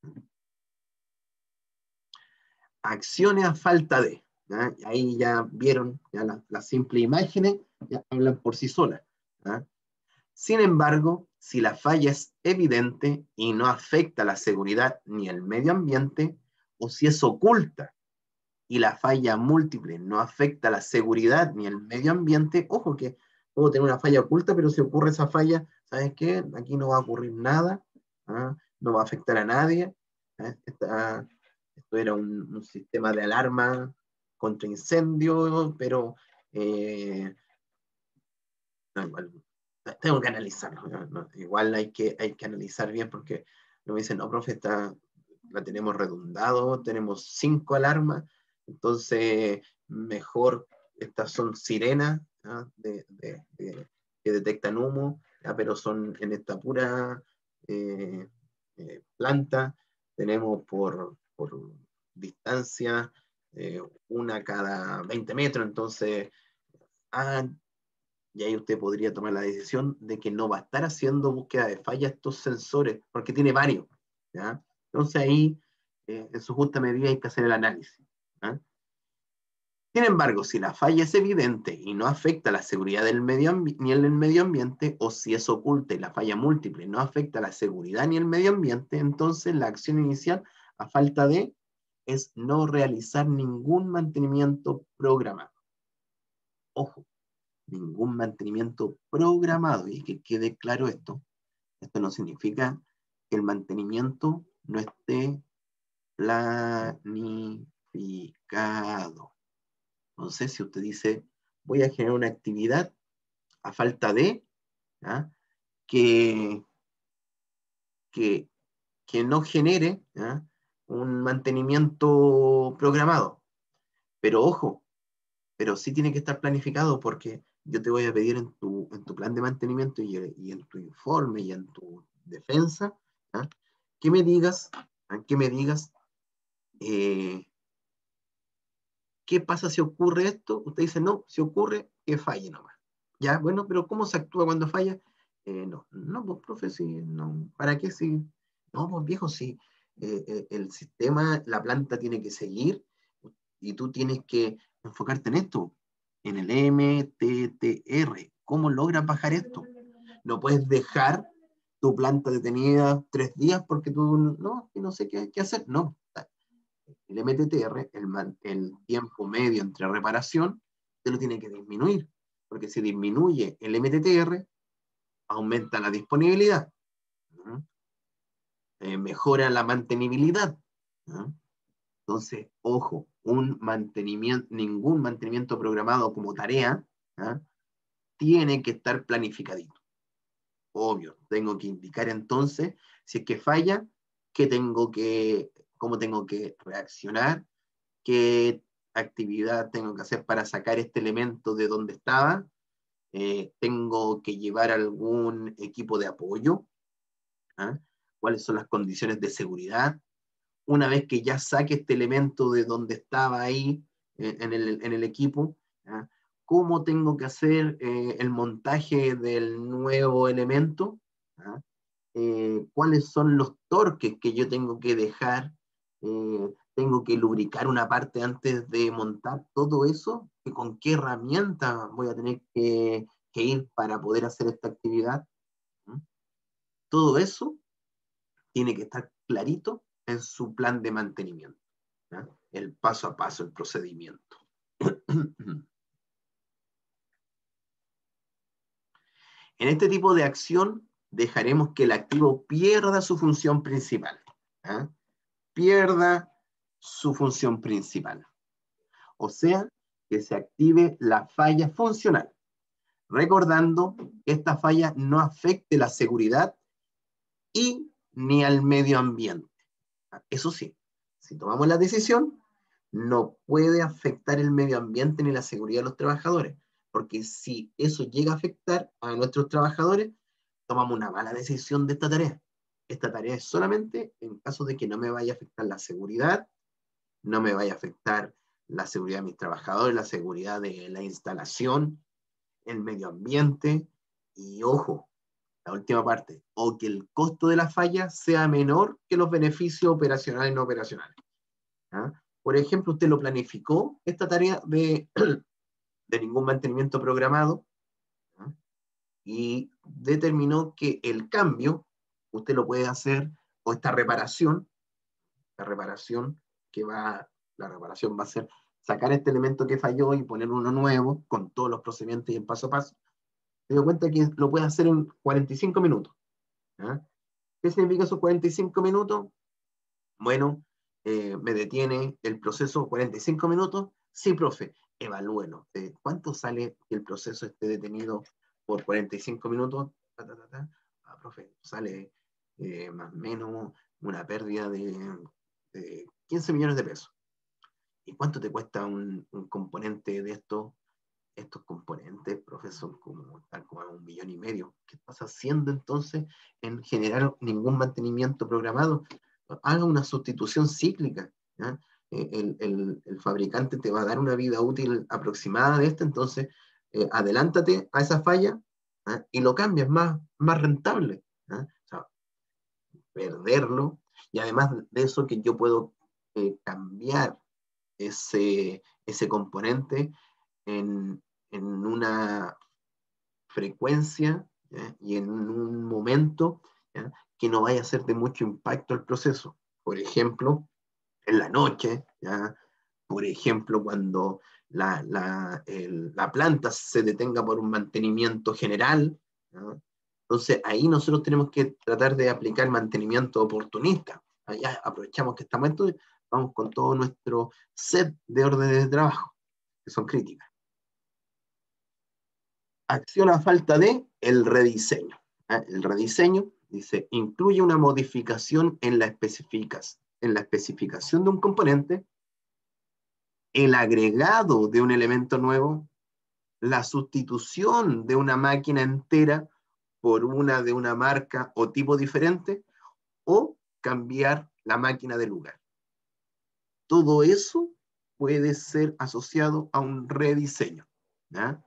Acciones a falta de, ¿ya? Ahí ya vieron, ya las la simples imágenes ya hablan por sí solas, ¿ya? Sin embargo, si la falla es evidente y no afecta la seguridad ni el medio ambiente, o si es oculta y la falla múltiple no afecta la seguridad ni el medio ambiente, ojo que puedo tener una falla oculta, pero si ocurre esa falla, ¿sabes qué? Aquí no va a ocurrir nada, ¿ah? No va a afectar a nadie. ¿eh? Esta, esto era un, un sistema de alarma contra incendio, pero eh, no, igual, tengo que analizarlo. ¿no? No, igual hay que, hay que analizar bien porque no me dicen, no, profe, está, la tenemos redundado, tenemos cinco alarmas, entonces mejor, estas son sirenas ¿ah? de, de, de, que detectan humo, ¿ah? Pero son en esta pura eh, eh, planta, tenemos por, por distancia eh, una cada veinte metros, entonces, ah, y ahí usted podría tomar la decisión de que no va a estar haciendo búsqueda de falla estos sensores, porque tiene varios. ¿ya? Entonces ahí, eh, en su justa medida, hay que hacer el análisis. ¿ya? Sin embargo, si la falla es evidente y no afecta la seguridad del medio ni el medio ambiente, o si es oculta y la falla múltiple no afecta la seguridad ni el medio ambiente, entonces la acción inicial, a falta de, es no realizar ningún mantenimiento programado. Ojo, ningún mantenimiento programado, y que quede claro esto. Esto no significa que el mantenimiento no esté planificado. Entonces, si usted dice, voy a generar una actividad a falta de, ¿ya? Que, que, que no genere ¿ya? un mantenimiento programado. Pero ojo, pero sí tiene que estar planificado porque yo te voy a pedir en tu, en tu plan de mantenimiento y, y en tu informe y en tu defensa, ¿ah? que me digas, ¿ah? que me digas, eh, ¿qué pasa si ocurre esto? Usted dice, no, si ocurre, que falle nomás. Ya, bueno, pero ¿cómo se actúa cuando falla? Eh, no, no, pues, profe, sí, no, ¿para qué si? No, pues, viejo, sí, eh, eh, el sistema, la planta tiene que seguir y tú tienes que enfocarte en esto, en el M T T R. ¿Cómo logras bajar esto? No puedes dejar tu planta detenida tres días porque tú no, no sé qué, qué hacer. No, el M T T R, el, man, el tiempo medio entre reparación, te lo tiene que disminuir, porque si disminuye el M T T R, aumenta la disponibilidad, ¿no? eh, mejora la mantenibilidad. ¿no? Entonces, ojo, un mantenimiento, ningún mantenimiento programado como tarea ¿ah? tiene que estar planificadito. Obvio, tengo que indicar entonces, si es que falla, qué tengo que, cómo tengo que reaccionar, qué actividad tengo que hacer para sacar este elemento de donde estaba, eh, tengo que llevar algún equipo de apoyo, ¿ah? cuáles son las condiciones de seguridad, una vez que ya saque este elemento de donde estaba ahí eh, en, el, en el equipo, ¿ah? cómo tengo que hacer eh, el montaje del nuevo elemento, ¿ah? eh, cuáles son los torques que yo tengo que dejar, eh, tengo que lubricar una parte antes de montar todo eso, que con qué herramienta voy a tener que, que ir para poder hacer esta actividad. ¿Mm? Todo eso tiene que estar clarito en su plan de mantenimiento. ¿ya? El paso a paso, el procedimiento. En este tipo de acción dejaremos que el activo pierda su función principal. ¿ya? Pierda su función principal. O sea, que se active la falla funcional, recordando que esta falla no afecte la seguridad y ni al medio ambiente. Eso sí, si tomamos la decisión, no puede afectar el medio ambiente ni la seguridad de los trabajadores, porque si eso llega a afectar a nuestros trabajadores, tomamos una mala decisión de esta tarea. Esta tarea es solamente en caso de que no me vaya a afectar la seguridad, no me vaya a afectar la seguridad de mis trabajadores, la seguridad de la instalación, el medio ambiente y, ojo, la última parte, o que el costo de la falla sea menor que los beneficios operacionales y no operacionales. ¿ah? Por ejemplo, usted lo planificó, esta tarea de, de ningún mantenimiento programado, ¿ah? y determinó que el cambio, usted lo puede hacer, o esta reparación, la reparación que va, la reparación va a ser sacar este elemento que falló y poner uno nuevo con todos los procedimientos y el paso a paso, te doy cuenta que lo puedes hacer en cuarenta y cinco minutos. ¿Ya? ¿Qué significa esos cuarenta y cinco minutos? Bueno, eh, me detiene el proceso cuarenta y cinco minutos. Sí, profe, evalúelo. Eh, ¿Cuánto sale que el proceso esté detenido por cuarenta y cinco minutos? Ta, ta, ta, ta. Ah, profe, sale eh, más o menos una pérdida de, de quince millones de pesos. ¿Y cuánto te cuesta un, un componente de estos? Estos componentes, profesor, como, están como a un millón y medio. ¿Qué estás haciendo entonces en generar ningún mantenimiento programado? Haga una sustitución cíclica. ¿Ya? El, el, el, fabricante te va a dar una vida útil aproximada de esta, entonces eh, adelántate a esa falla, ¿eh? Y lo cambias más, más rentable. ¿Eh? O sea, perderlo, y además de eso que yo puedo eh, cambiar ese, ese componente en, en una frecuencia, ¿ya? Y en un momento, ¿ya? Que no vaya a ser de mucho impacto al proceso. Por ejemplo, en la noche, ¿ya? Por ejemplo, cuando la, la, el, la planta se detenga por un mantenimiento general, ¿ya? Entonces ahí nosotros tenemos que tratar de aplicar mantenimiento oportunista. Allá aprovechamos que estamos en, vamos con todo nuestro set de órdenes de trabajo, que son críticas. Acción a falta de el rediseño. ¿Eh? El rediseño, dice, incluye una modificación en la, especificas, en la especificación de un componente, el agregado de un elemento nuevo, la sustitución de una máquina entera por una de una marca o tipo diferente, o cambiar la máquina de lugar. Todo eso puede ser asociado a un rediseño. ¿Ya?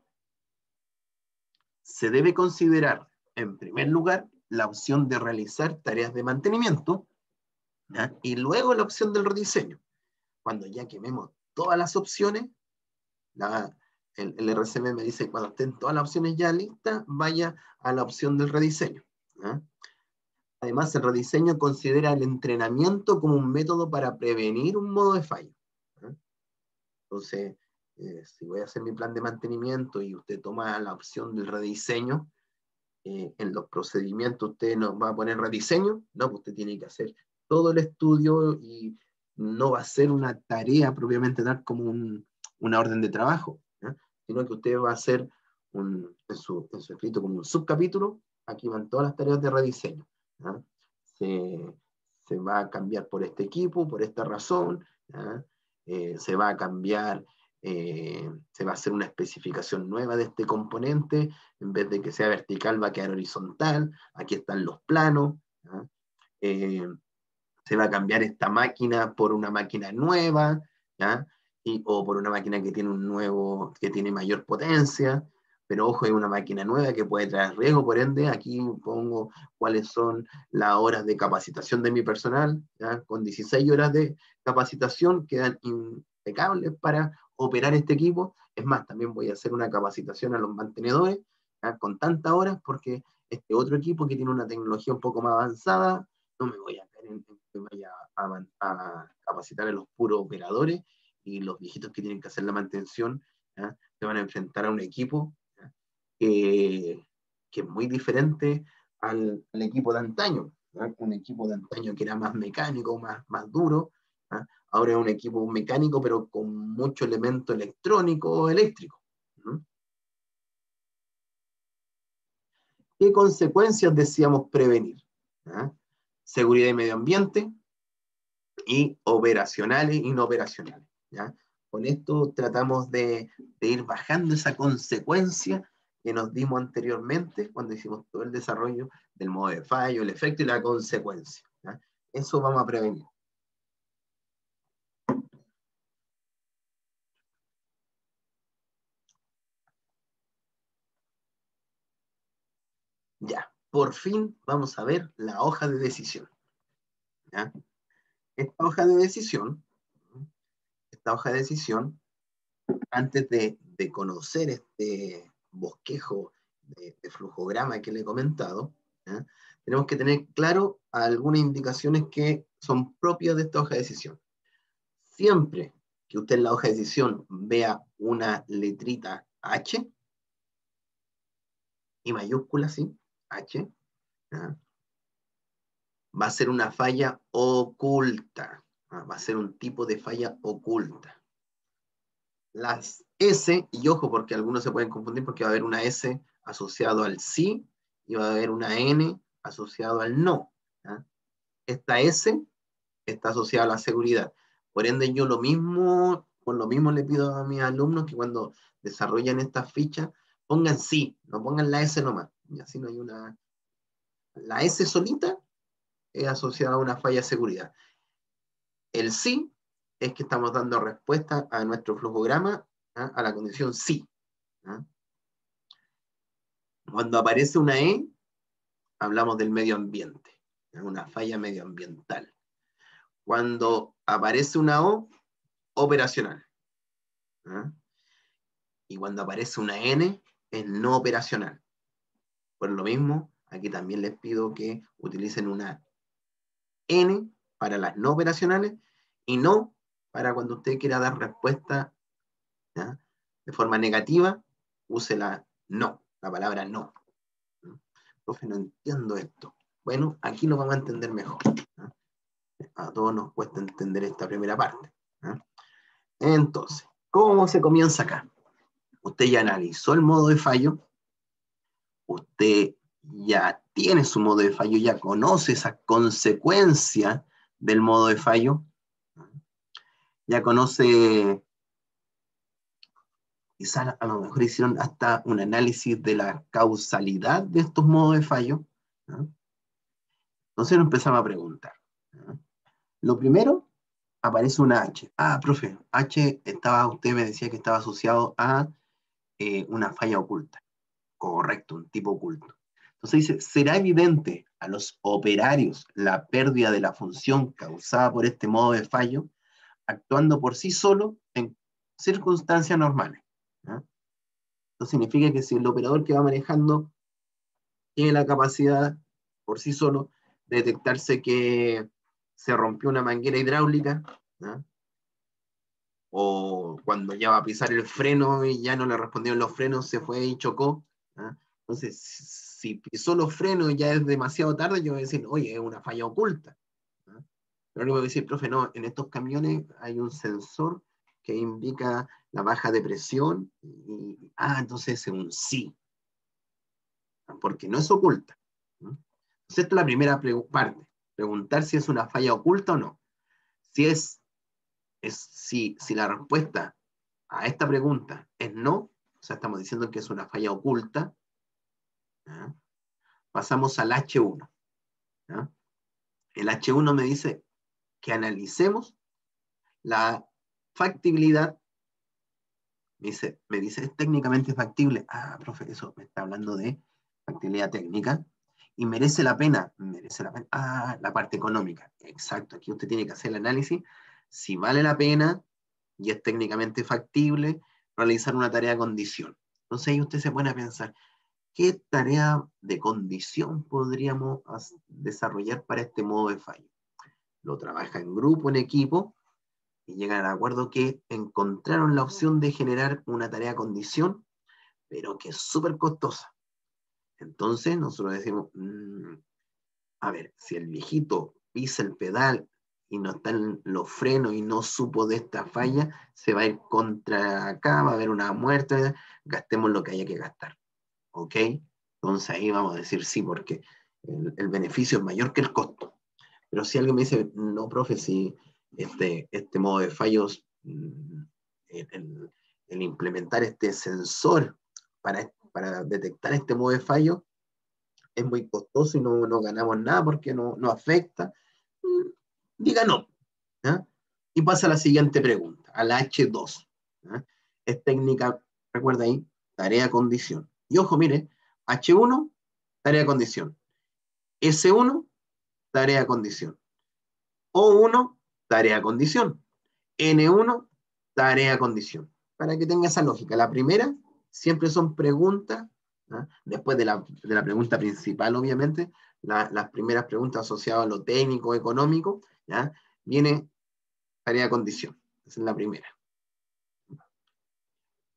Se debe considerar, en primer lugar, la opción de realizar tareas de mantenimiento, ¿ya? Y luego la opción del rediseño. Cuando ya quememos todas las opciones, la, el, el R C M me dice, cuando estén todas las opciones ya listas, vaya a la opción del rediseño. ¿Ya? Además, el rediseño considera el entrenamiento como un método para prevenir un modo de fallo. ¿Ya? Entonces, eh, si voy a hacer mi plan de mantenimiento y usted toma la opción del rediseño, Eh, en los procedimientos usted nos va a poner rediseño, no, pues usted tiene que hacer todo el estudio y no va a ser una tarea propiamente tal como un, una orden de trabajo, ¿eh? Sino que usted va a hacer un, en, su, en su escrito como un subcapítulo, aquí van todas las tareas de rediseño. ¿Eh? Se, se va a cambiar por este equipo, por esta razón, ¿eh? Eh, se va a cambiar eh, se va a hacer una especificación nueva de este componente, en vez de que sea vertical va a quedar horizontal, aquí están los planos, eh, se va a cambiar esta máquina por una máquina nueva, ¿ya? Y, o por una máquina que tiene un nuevo, que tiene mayor potencia, pero ojo, es una máquina nueva que puede traer riesgo, por ende, aquí pongo cuáles son las horas de capacitación de mi personal, ¿ya? Con dieciséis horas de capacitación quedan impecables para operar este equipo. Es más, también voy a hacer una capacitación a los mantenedores, ¿ya? Con tantas horas, porque este otro equipo que tiene una tecnología un poco más avanzada, no me voy a caer en, en que vaya a, a, capacitar a los puros operadores, y los viejitos que tienen que hacer la mantención, ¿ya? Se van a enfrentar a un equipo que, que es muy diferente al, al equipo de antaño, ¿ya? Un equipo de antaño que era más mecánico, más, más duro, ¿ya? Ahora es un equipo mecánico pero con mucho elemento electrónico o eléctrico. ¿Mm? ¿Qué consecuencias decíamos prevenir? ¿Ya? Seguridad y medio ambiente, y operacionales y no operacionales. ¿Ya? Con esto tratamos de, de ir bajando esa consecuencia que nos dimos anteriormente cuando hicimos todo el desarrollo del modo de fallo, el efecto y la consecuencia. ¿Ya? Eso vamos a prevenir. Ya, por fin vamos a ver la hoja de decisión. ¿Ya? Esta hoja de decisión, esta hoja de decisión, antes de, de conocer este bosquejo de, de flujograma que le he comentado, ¿ya? Tenemos que tener claro algunas indicaciones que son propias de esta hoja de decisión. Siempre que usted en la hoja de decisión vea una letrita H, y mayúscula, ¿sí? H, ¿ya? Va a ser una falla oculta, ¿ah? Va a ser un tipo de falla oculta. Las S, y ojo, porque algunos se pueden confundir porque va a haber una S asociado al sí y va a haber una N asociado al no. ¿Ya? Esta S está asociada a la seguridad. Por ende, yo lo mismo, por lo mismo le pido a mis alumnos que cuando desarrollen estas fichas, pongan sí, no pongan la S nomás. Y así no hay una... La S solita es asociada a una falla de seguridad. El sí es que estamos dando respuesta a nuestro flujograma, ¿ah? A la condición sí. ¿Ah? Cuando aparece una E, hablamos del medio ambiente, ¿ah? Una falla medioambiental. Cuando aparece una O, operacional. ¿Ah? Y cuando aparece una N, es no operacional. Por lo mismo, aquí también les pido que utilicen una N para las no operacionales y no para cuando usted quiera dar respuesta, ¿ya? De forma negativa, use la no, la palabra no. ¿No? Profe, no entiendo esto. Bueno, aquí lo vamos a entender mejor. ¿No? A todos nos cuesta entender esta primera parte. ¿No? Entonces, ¿cómo se comienza acá? Usted ya analizó el modo de fallo, usted ya tiene su modo de fallo, ya conoce esa consecuencia del modo de fallo, ya conoce, quizás a lo mejor hicieron hasta un análisis de la causalidad de estos modos de fallo, ¿no? Entonces nos empezamos a preguntar, ¿no? Lo primero, aparece una H. Ah, profe, H estaba, usted me decía que estaba asociado a eh, una falla oculta. Correcto, un tipo oculto. Entonces dice, ¿será evidente a los operarios la pérdida de la función causada por este modo de fallo, actuando por sí solo en circunstancias normales? ¿No? Esto significa que si el operador que va manejando tiene la capacidad por sí solo de detectarse que se rompió una manguera hidráulica, ¿no? O cuando ya va a pisar el freno y ya no le respondieron los frenos, se fue y chocó, ¿no? Entonces, si pisó los frenos y ya es demasiado tarde, yo voy a decir, oye, es una falla oculta, ¿no? Pero luego voy a decir, profe, no, en estos camiones hay un sensor que indica la baja de presión, y, ah, entonces es un sí, porque no es oculta, ¿no? Entonces, esta es la primera parte, preguntar si es una falla oculta o no. Si es, es si, si la respuesta a esta pregunta es no, o sea, estamos diciendo que es una falla oculta, ¿ya? Pasamos al H uno, ¿ya? El H uno me dice que analicemos la factibilidad. Me dice, me dice, ¿es técnicamente factible? Ah, profe, eso me está hablando de factibilidad técnica. Y merece la pena, merece la pena. Ah, la parte económica. Exacto, aquí usted tiene que hacer el análisis si vale la pena y es técnicamente factible realizar una tarea de condición. Entonces ahí usted se pone a pensar, ¿qué tarea de condición podríamos desarrollar para este modo de fallo? Lo trabaja en grupo, en equipo, y llegan al acuerdo que encontraron la opción de generar una tarea de condición, pero que es súper costosa. Entonces nosotros decimos, mmm, a ver, si el viejito pisa el pedal y no están los frenos y no supo de esta falla, se va a ir contra acá, va a haber una muerte, gastemos lo que haya que gastar. ¿Ok? Entonces ahí vamos a decir sí, porque el, el beneficio es mayor que el costo. Pero si alguien me dice, no, profe, si este, este modo de fallos, el, el, el implementar este sensor para, para detectar este modo de fallo es muy costoso y no, no ganamos nada porque no, no afecta, diga no. ¿Ya? Y pasa a la siguiente pregunta, a la H dos. ¿Ya? Es técnica, recuerda ahí, tarea condición. Y ojo, mire, H uno, tarea condición. S uno, tarea condición. O uno, tarea condición. N uno, tarea condición. Para que tenga esa lógica. La primera siempre son preguntas, ¿no? Después de la, de la pregunta principal, obviamente, la, las primeras preguntas asociadas a lo técnico, económico, ¿ya? Viene tarea condición. Esa es la primera.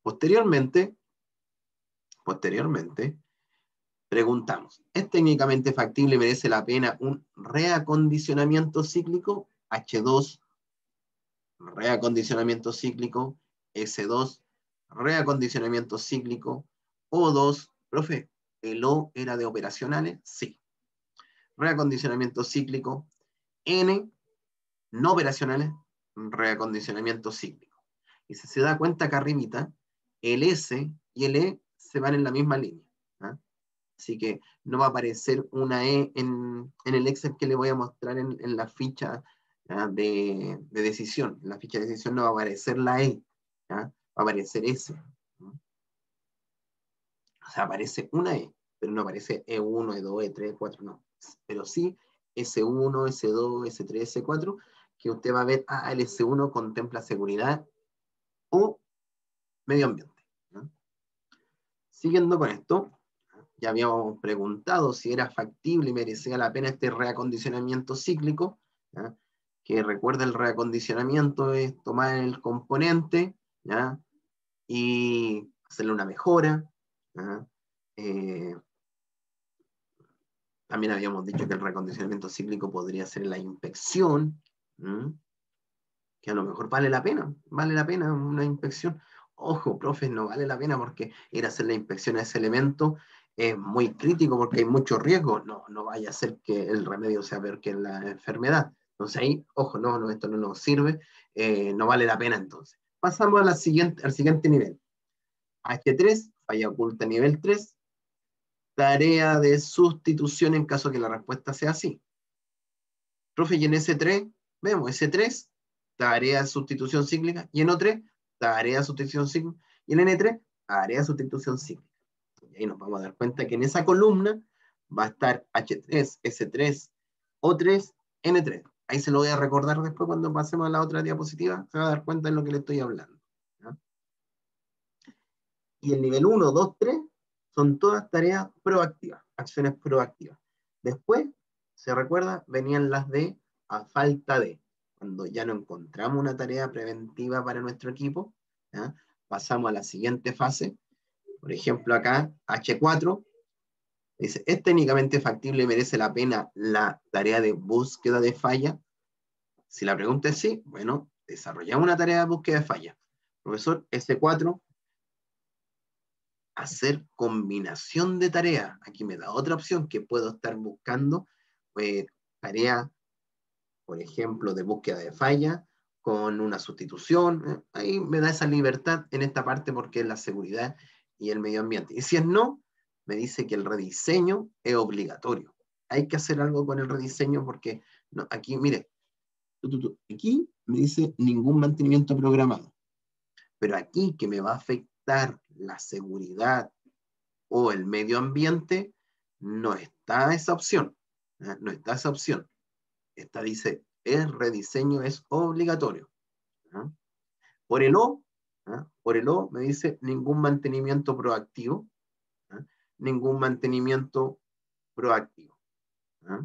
Posteriormente, posteriormente, preguntamos, ¿es técnicamente factible y merece la pena un reacondicionamiento cíclico? H dos, reacondicionamiento cíclico, S dos, reacondicionamiento cíclico, O dos, profe, ¿el O era de operacionales? Sí. Reacondicionamiento cíclico, N, no operacionales, reacondicionamiento cíclico. Y si se da cuenta acá arribita, el S y el E se van en la misma línea. ¿eh? Así que no va a aparecer una E en, en el Excel que le voy a mostrar en, en la ficha ¿ya? de, de decisión. En la ficha de decisión no va a aparecer la E, ¿ya? Va a aparecer S. ¿no? O sea, aparece una E, pero no aparece E uno, E dos, E tres, E cuatro, no. Pero sí S uno, S dos, S tres, S cuatro, que usted va a ver, ah, el S uno contempla seguridad o medio ambiente. ¿no? Siguiendo con esto, ya habíamos preguntado si era factible y merecía la pena este reacondicionamiento cíclico, ¿ya? Que recuerda el reacondicionamiento es tomar el componente, ¿ya? Y hacerle una mejora. ¿ya? Eh, también habíamos dicho que el reacondicionamiento cíclico podría ser la inspección, ¿sí? Que a lo mejor vale la pena, vale la pena una inspección. Ojo, profe, no vale la pena porque ir a hacer la inspección a ese elemento es muy crítico porque hay mucho riesgo. No, no vaya a ser que el remedio sea peor que la enfermedad. Entonces ahí, ojo, no, no esto no nos sirve, eh, no vale la pena entonces. Pasamos a la siguiente, al siguiente nivel. H tres, falla oculta nivel tres, tarea de sustitución en caso que la respuesta sea sí. Profe, y en S tres, vemos S tres, tarea de sustitución cíclica, y en O tres, tarea de sustitución cíclica, y en N tres, tarea de sustitución cíclica. Y ahí nos vamos a dar cuenta que en esa columna va a estar H tres, S tres, O tres, N tres. Ahí se lo voy a recordar después cuando pasemos a la otra diapositiva, se va a dar cuenta de lo que le estoy hablando. ¿ya? Y el nivel uno, dos, tres son todas tareas proactivas, acciones proactivas. Después, se recuerda, venían las de a falta de. Cuando ya no encontramos una tarea preventiva para nuestro equipo, ¿ya? Pasamos a la siguiente fase. Por ejemplo, acá, H cuatro, dice, ¿es técnicamente factible y merece la pena la tarea de búsqueda de falla? Si la pregunta es sí, bueno, desarrollamos una tarea de búsqueda de falla. Profesor, S cuatro, hacer combinación de tareas. Aquí me da otra opción que puedo estar buscando eh, tarea, por ejemplo, de búsqueda de falla con una sustitución. Eh, ahí me da esa libertad en esta parte porque es la seguridad y el medio ambiente. Y si es no, me dice que el rediseño es obligatorio. Hay que hacer algo con el rediseño porque no, aquí, mire, tu, tu, tu, aquí me dice ningún mantenimiento programado. Pero aquí que me va a afectar la seguridad o el medio ambiente, no está esa opción. ¿eh? No está esa opción. Esta dice, el rediseño es obligatorio. ¿eh? Por el O, ¿eh? por el O me dice ningún mantenimiento proactivo. ¿eh? Ningún mantenimiento proactivo. ¿eh?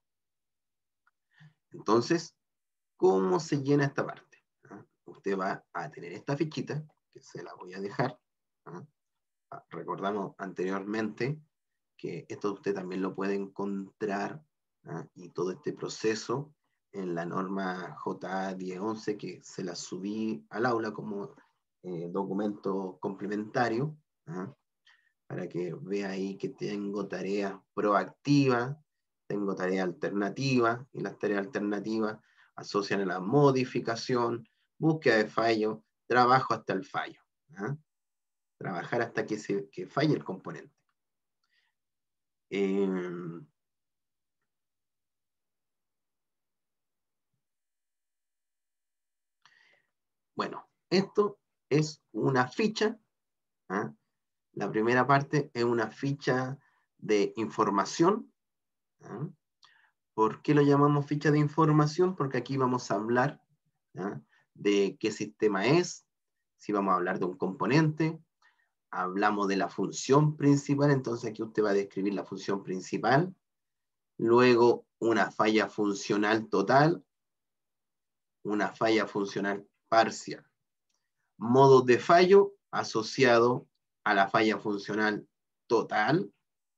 Entonces, ¿cómo se llena esta parte? ¿eh? Usted va a tener esta fichita, que se la voy a dejar. ¿eh? Recordamos anteriormente que esto usted también lo puede encontrar ¿eh? y todo este proceso en la norma J A diez once que se la subí al aula como eh, documento complementario ¿eh? para que vea ahí que tengo tareas proactivas, tengo tareas alternativas y las tareas alternativas asocian a la modificación, búsqueda de fallo, trabajo hasta el fallo. ¿eh? Trabajar hasta que, se, que falle el componente. Eh, bueno, esto es una ficha. ¿eh? La primera parte es una ficha de información. ¿eh? ¿Por qué lo llamamos ficha de información? Porque aquí vamos a hablar ¿eh? de qué sistema es, si vamos a hablar de un componente, hablamos de la función principal, entonces aquí usted va a describir la función principal, luego una falla funcional total, una falla funcional parcial. Modos de fallo asociado a la falla funcional total,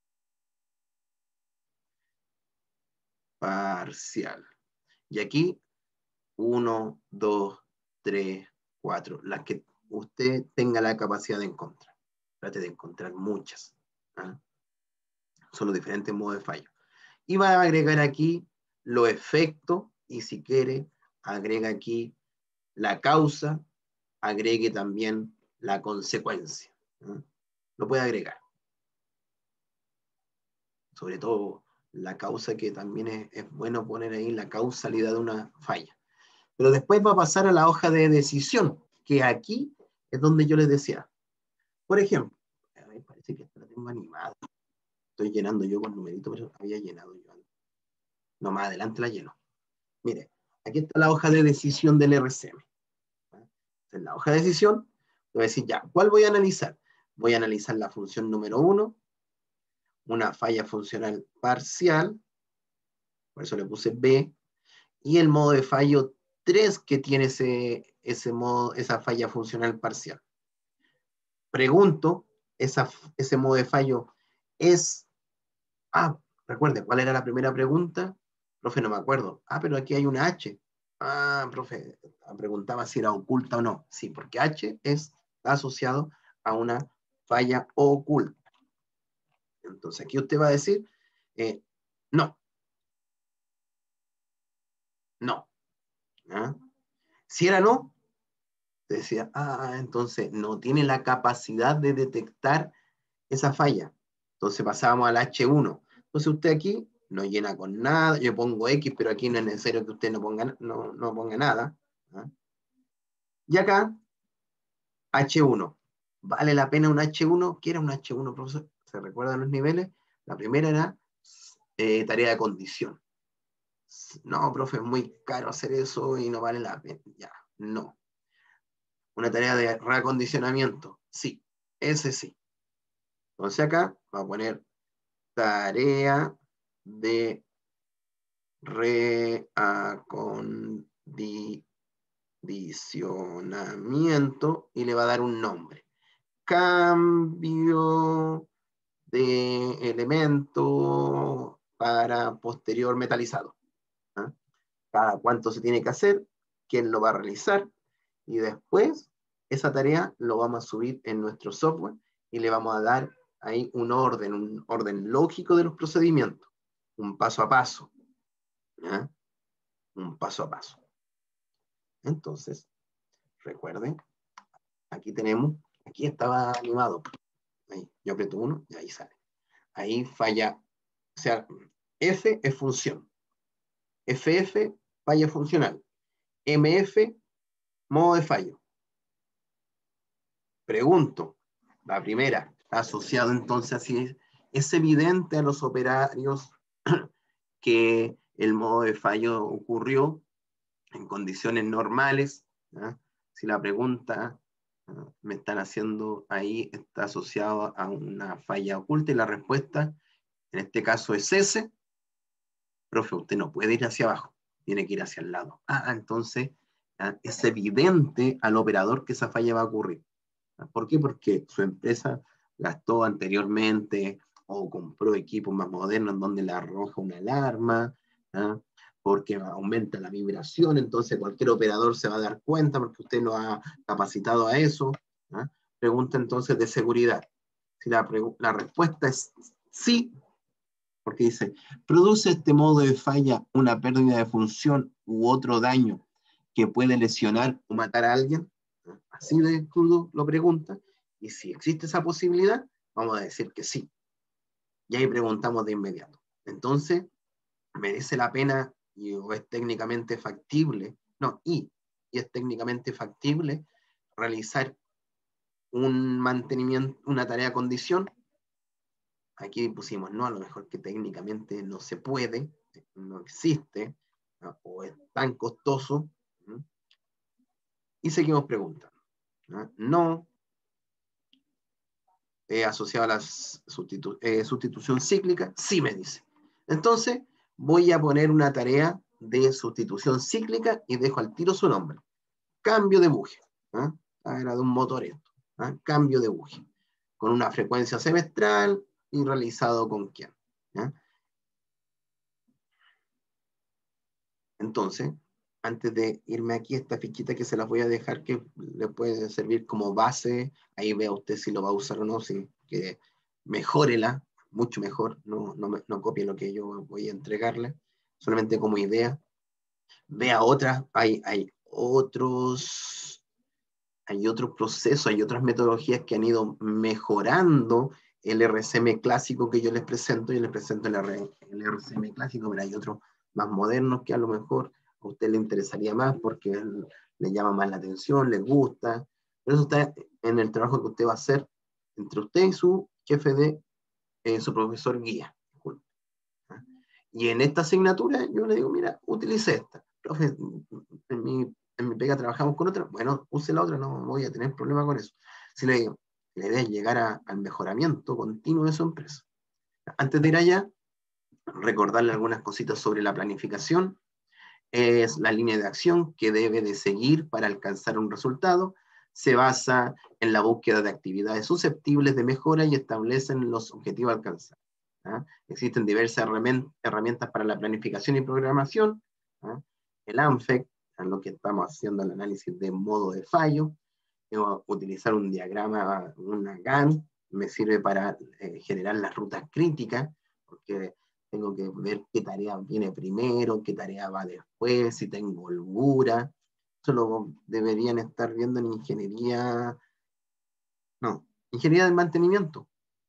parcial. Y aquí, uno, dos, tres, cuatro, las que usted tenga la capacidad de encontrar. Trate de encontrar muchas. ¿Ah? Son los diferentes modos de fallo. Y va a agregar aquí los efectos, y si quiere, agrega aquí la causa, agregue también la consecuencia. ¿Ah? Lo puede agregar. Sobre todo la causa, que también es, es bueno poner ahí la causalidad de una falla. Pero después va a pasar a la hoja de decisión, que aquí es donde yo les decía. Por ejemplo, a ver, parece que la tengo animada. Estoy llenando yo con numeritos, pero había llenado yo antes. No, más adelante la lleno. Mire, aquí está la hoja de decisión del R C M. En la hoja de decisión, voy a decir ya, ¿cuál voy a analizar? Voy a analizar la función número uno, una falla funcional parcial, por eso le puse B, y el modo de fallo tres que tiene ese, ese modo, esa falla funcional parcial. Pregunto, esa, ese modo de fallo es... Ah, recuerde, ¿cuál era la primera pregunta? Profe, no me acuerdo. Ah, pero aquí hay una H. Ah, profe, preguntaba si era oculta o no. Sí, porque H es asociado a una falla oculta. Entonces aquí usted va a decir, eh, no. No. ¿Ah? Si era no, te decía, ah, entonces no tiene la capacidad de detectar esa falla. Entonces pasábamos al H uno. Entonces usted aquí no llena con nada, yo pongo X, pero aquí no es necesario que usted no ponga, no, no ponga nada. ¿Ah? Y acá, H uno. ¿Vale la pena un H uno? ¿Qué era un H uno, profesor? ¿Se recuerdan los niveles? La primera era eh, tarea de condición. No, profe, es muy caro hacer eso y no vale la pena. Ya, no. Una tarea de reacondicionamiento, sí, ese sí. Entonces acá va a poner tarea de reacondicionamiento y le va a dar un nombre. Cambio de elemento para posterior metalizado. ¿Ah? Cada cuánto se tiene que hacer, quién lo va a realizar, y después esa tarea lo vamos a subir en nuestro software y le vamos a dar ahí un orden, un orden lógico de los procedimientos, un paso a paso. ¿Ya? Un paso a paso. Entonces, recuerden, aquí tenemos, aquí estaba animado. Ahí, yo aprieto uno y ahí sale. Ahí falla, o sea, F es función. F F, falla funcional. M F, modo de fallo. Pregunto, la primera, asociado entonces así es, es evidente a los operarios que el modo de fallo ocurrió en condiciones normales. ¿Ah? Si la pregunta ¿ah? me están haciendo ahí está asociado a una falla oculta y la respuesta en este caso es ese, profe, usted no puede ir hacia abajo, tiene que ir hacia el lado. Ah, entonces ¿ah? es evidente al operador que esa falla va a ocurrir. ¿Por qué? Porque su empresa gastó anteriormente o compró equipos más modernos en donde le arroja una alarma, ¿ah? Porque aumenta la vibración, entonces cualquier operador se va a dar cuenta porque usted lo ha capacitado a eso. ¿Ah? Pregunta entonces de seguridad. Si la, la respuesta es sí, porque dice, ¿produce este modo de falla una pérdida de función u otro daño que puede lesionar o matar a alguien? Así de crudo lo pregunta, y si existe esa posibilidad, vamos a decir que sí. Y ahí preguntamos de inmediato. Entonces, ¿merece la pena y o es técnicamente factible? No, y, y es técnicamente factible realizar un mantenimiento, una tarea a condición. Aquí pusimos, no, a lo mejor que técnicamente no se puede, no existe, ¿no? O es tan costoso. ¿No? Y seguimos preguntando. ¿No? No eh, asociado a la sustitu eh, sustitución cíclica, sí me dice. Entonces, voy a poner una tarea de sustitución cíclica y dejo al tiro su nombre. Cambio de buje. ¿Eh? Ah, era de un motor esto. ¿ah? Cambio de buje, con una frecuencia semestral y realizado con quién. ¿Ah? Entonces, antes de irme aquí, esta fichita que se las voy a dejar, que le puede servir como base, ahí vea usted si lo va a usar o no, si que mejórela, mucho mejor, no, no, no copie lo que yo voy a entregarle, solamente como idea. Vea otras, hay, hay otros, hay otros procesos, hay otras metodologías que han ido mejorando el R C M clásico que yo les presento, yo les presento el, R, el R C M clásico, pero hay otros más modernos que a lo mejor a usted le interesaría más porque él, le llama más la atención, le gusta, pero eso está en el trabajo que usted va a hacer entre usted y su jefe de, eh, su profesor guía. Y en esta asignatura yo le digo, mira, utilice esta. Profe, en mi, en mi pega trabajamos con otra, bueno, use la otra, no voy a tener problema con eso. Si le digo, la idea es llegar a, al mejoramiento continuo de su empresa. Antes de ir allá, recordarle algunas cositas sobre la planificación. Es la línea de acción que debe de seguir para alcanzar un resultado. Se basa en la búsqueda de actividades susceptibles de mejora y establecen los objetivos a alcanzar. ¿Ah? Existen diversas herramientas para la planificación y programación. ¿Ah? El ANFEC, en lo que estamos haciendo el análisis de modo de fallo. Utilizar un diagrama, una GAN, me sirve para eh, generar las rutas críticas, porque tengo que ver qué tarea viene primero, qué tarea va después, si tengo holgura. Eso lo deberían estar viendo en ingeniería, no, ingeniería del mantenimiento.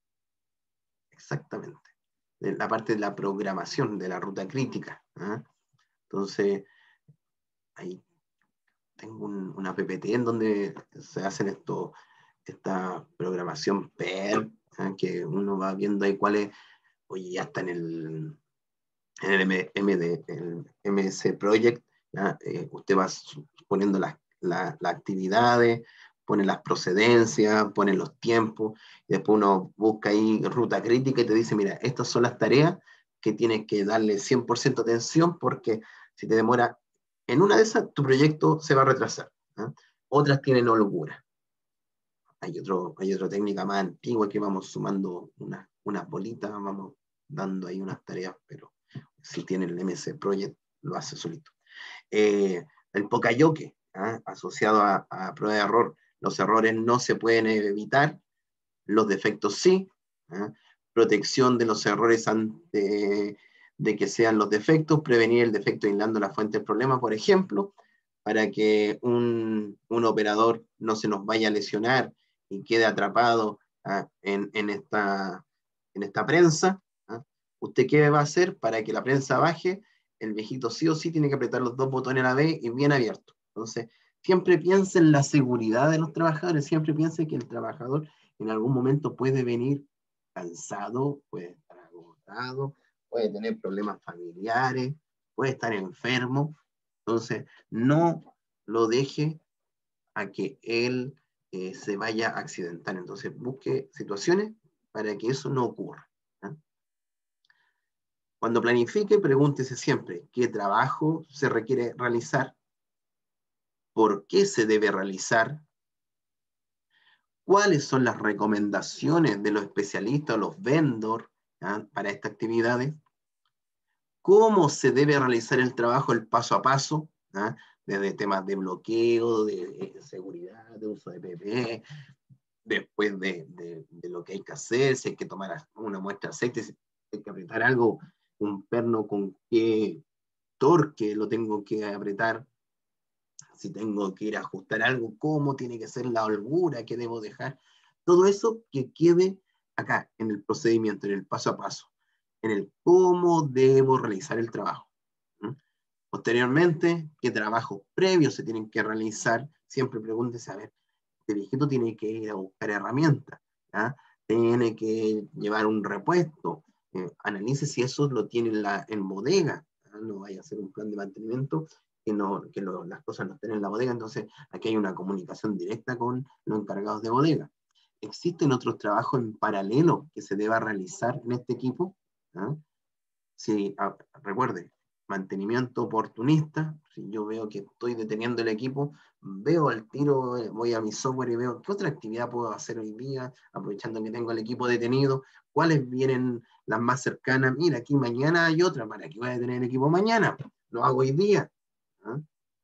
Exactamente. De la parte de la programación, de la ruta crítica. ¿eh? Entonces, ahí tengo un, una P P T en donde se hacen esto, esta programación P E R, ¿eh? Que uno va viendo ahí cuál es, oye, ya está en el, en el, M, M D, el M S Project, eh, usted va poniendo las la, la actividades, pone las procedencias, pone los tiempos, y después uno busca ahí ruta crítica y te dice, mira, estas son las tareas que tienes que darle cien por ciento atención porque si te demora en una de esas, tu proyecto se va a retrasar. ¿eh? Otras tienen holgura. Hay, otro, hay otra técnica más antigua que vamos sumando unas, unas bolitas, vamos dando ahí unas tareas, pero si tiene el M S Project, lo hace solito. Eh, el Pocayoke, ¿eh? asociado a, a prueba de error. Los errores no se pueden evitar, los defectos sí. ¿eh? Protección de los errores ante de que sean los defectos, prevenir el defecto aislando la fuente del problema, por ejemplo, para que un, un operador no se nos vaya a lesionar y quede atrapado ¿eh? en, en, esta, en esta prensa. ¿eh? ¿Usted qué va a hacer para que la prensa baje? El viejito sí o sí tiene que apretar los dos botones a la vez y bien abierto. Entonces, siempre piense en la seguridad de los trabajadores, siempre piense que el trabajador en algún momento puede venir cansado, puede estar agotado, puede tener problemas familiares, puede estar enfermo. Entonces, no lo deje a que él eh, se vaya a accidentar. Entonces, busque situaciones para que eso no ocurra. ¿eh? Cuando planifique, pregúntese siempre qué trabajo se requiere realizar, por qué se debe realizar, cuáles son las recomendaciones de los especialistas o los vendors ¿eh? para estas actividades, cómo se debe realizar el trabajo, el paso a paso, ¿eh? desde temas de bloqueo, de seguridad, de uso de P P E, después de, de, de lo que hay que hacer, si hay que tomar una muestra de aceite, si hay que apretar algo, un perno con qué torque lo tengo que apretar, si tengo que ir a ajustar algo, cómo tiene que ser la holgura que debo dejar, todo eso que quede acá, en el procedimiento, en el paso a paso, en el cómo debo realizar el trabajo. ¿Mm? Posteriormente, qué trabajos previos se tienen que realizar, siempre pregúntese, a ver, este viejito tiene que ir a buscar herramientas, ¿ya? Tiene que llevar un repuesto, eh, analice si eso lo tiene en, la, en bodega, ¿ya? No vaya a hacer un plan de mantenimiento que, no, que lo, las cosas no estén en la bodega, entonces aquí hay una comunicación directa con los encargados de bodega. ¿Existen otros trabajos en paralelo que se deba realizar en este equipo? ¿Ya? Sí, ah, recuerde, mantenimiento oportunista. Si yo veo que estoy deteniendo el equipo, veo al tiro, voy a mi software y veo qué otra actividad puedo hacer hoy día, aprovechando que tengo el equipo detenido, cuáles vienen las más cercanas. Mira, aquí mañana hay otra, ¿para qué voy a detener el equipo mañana? Lo hago hoy día. ¿Ah?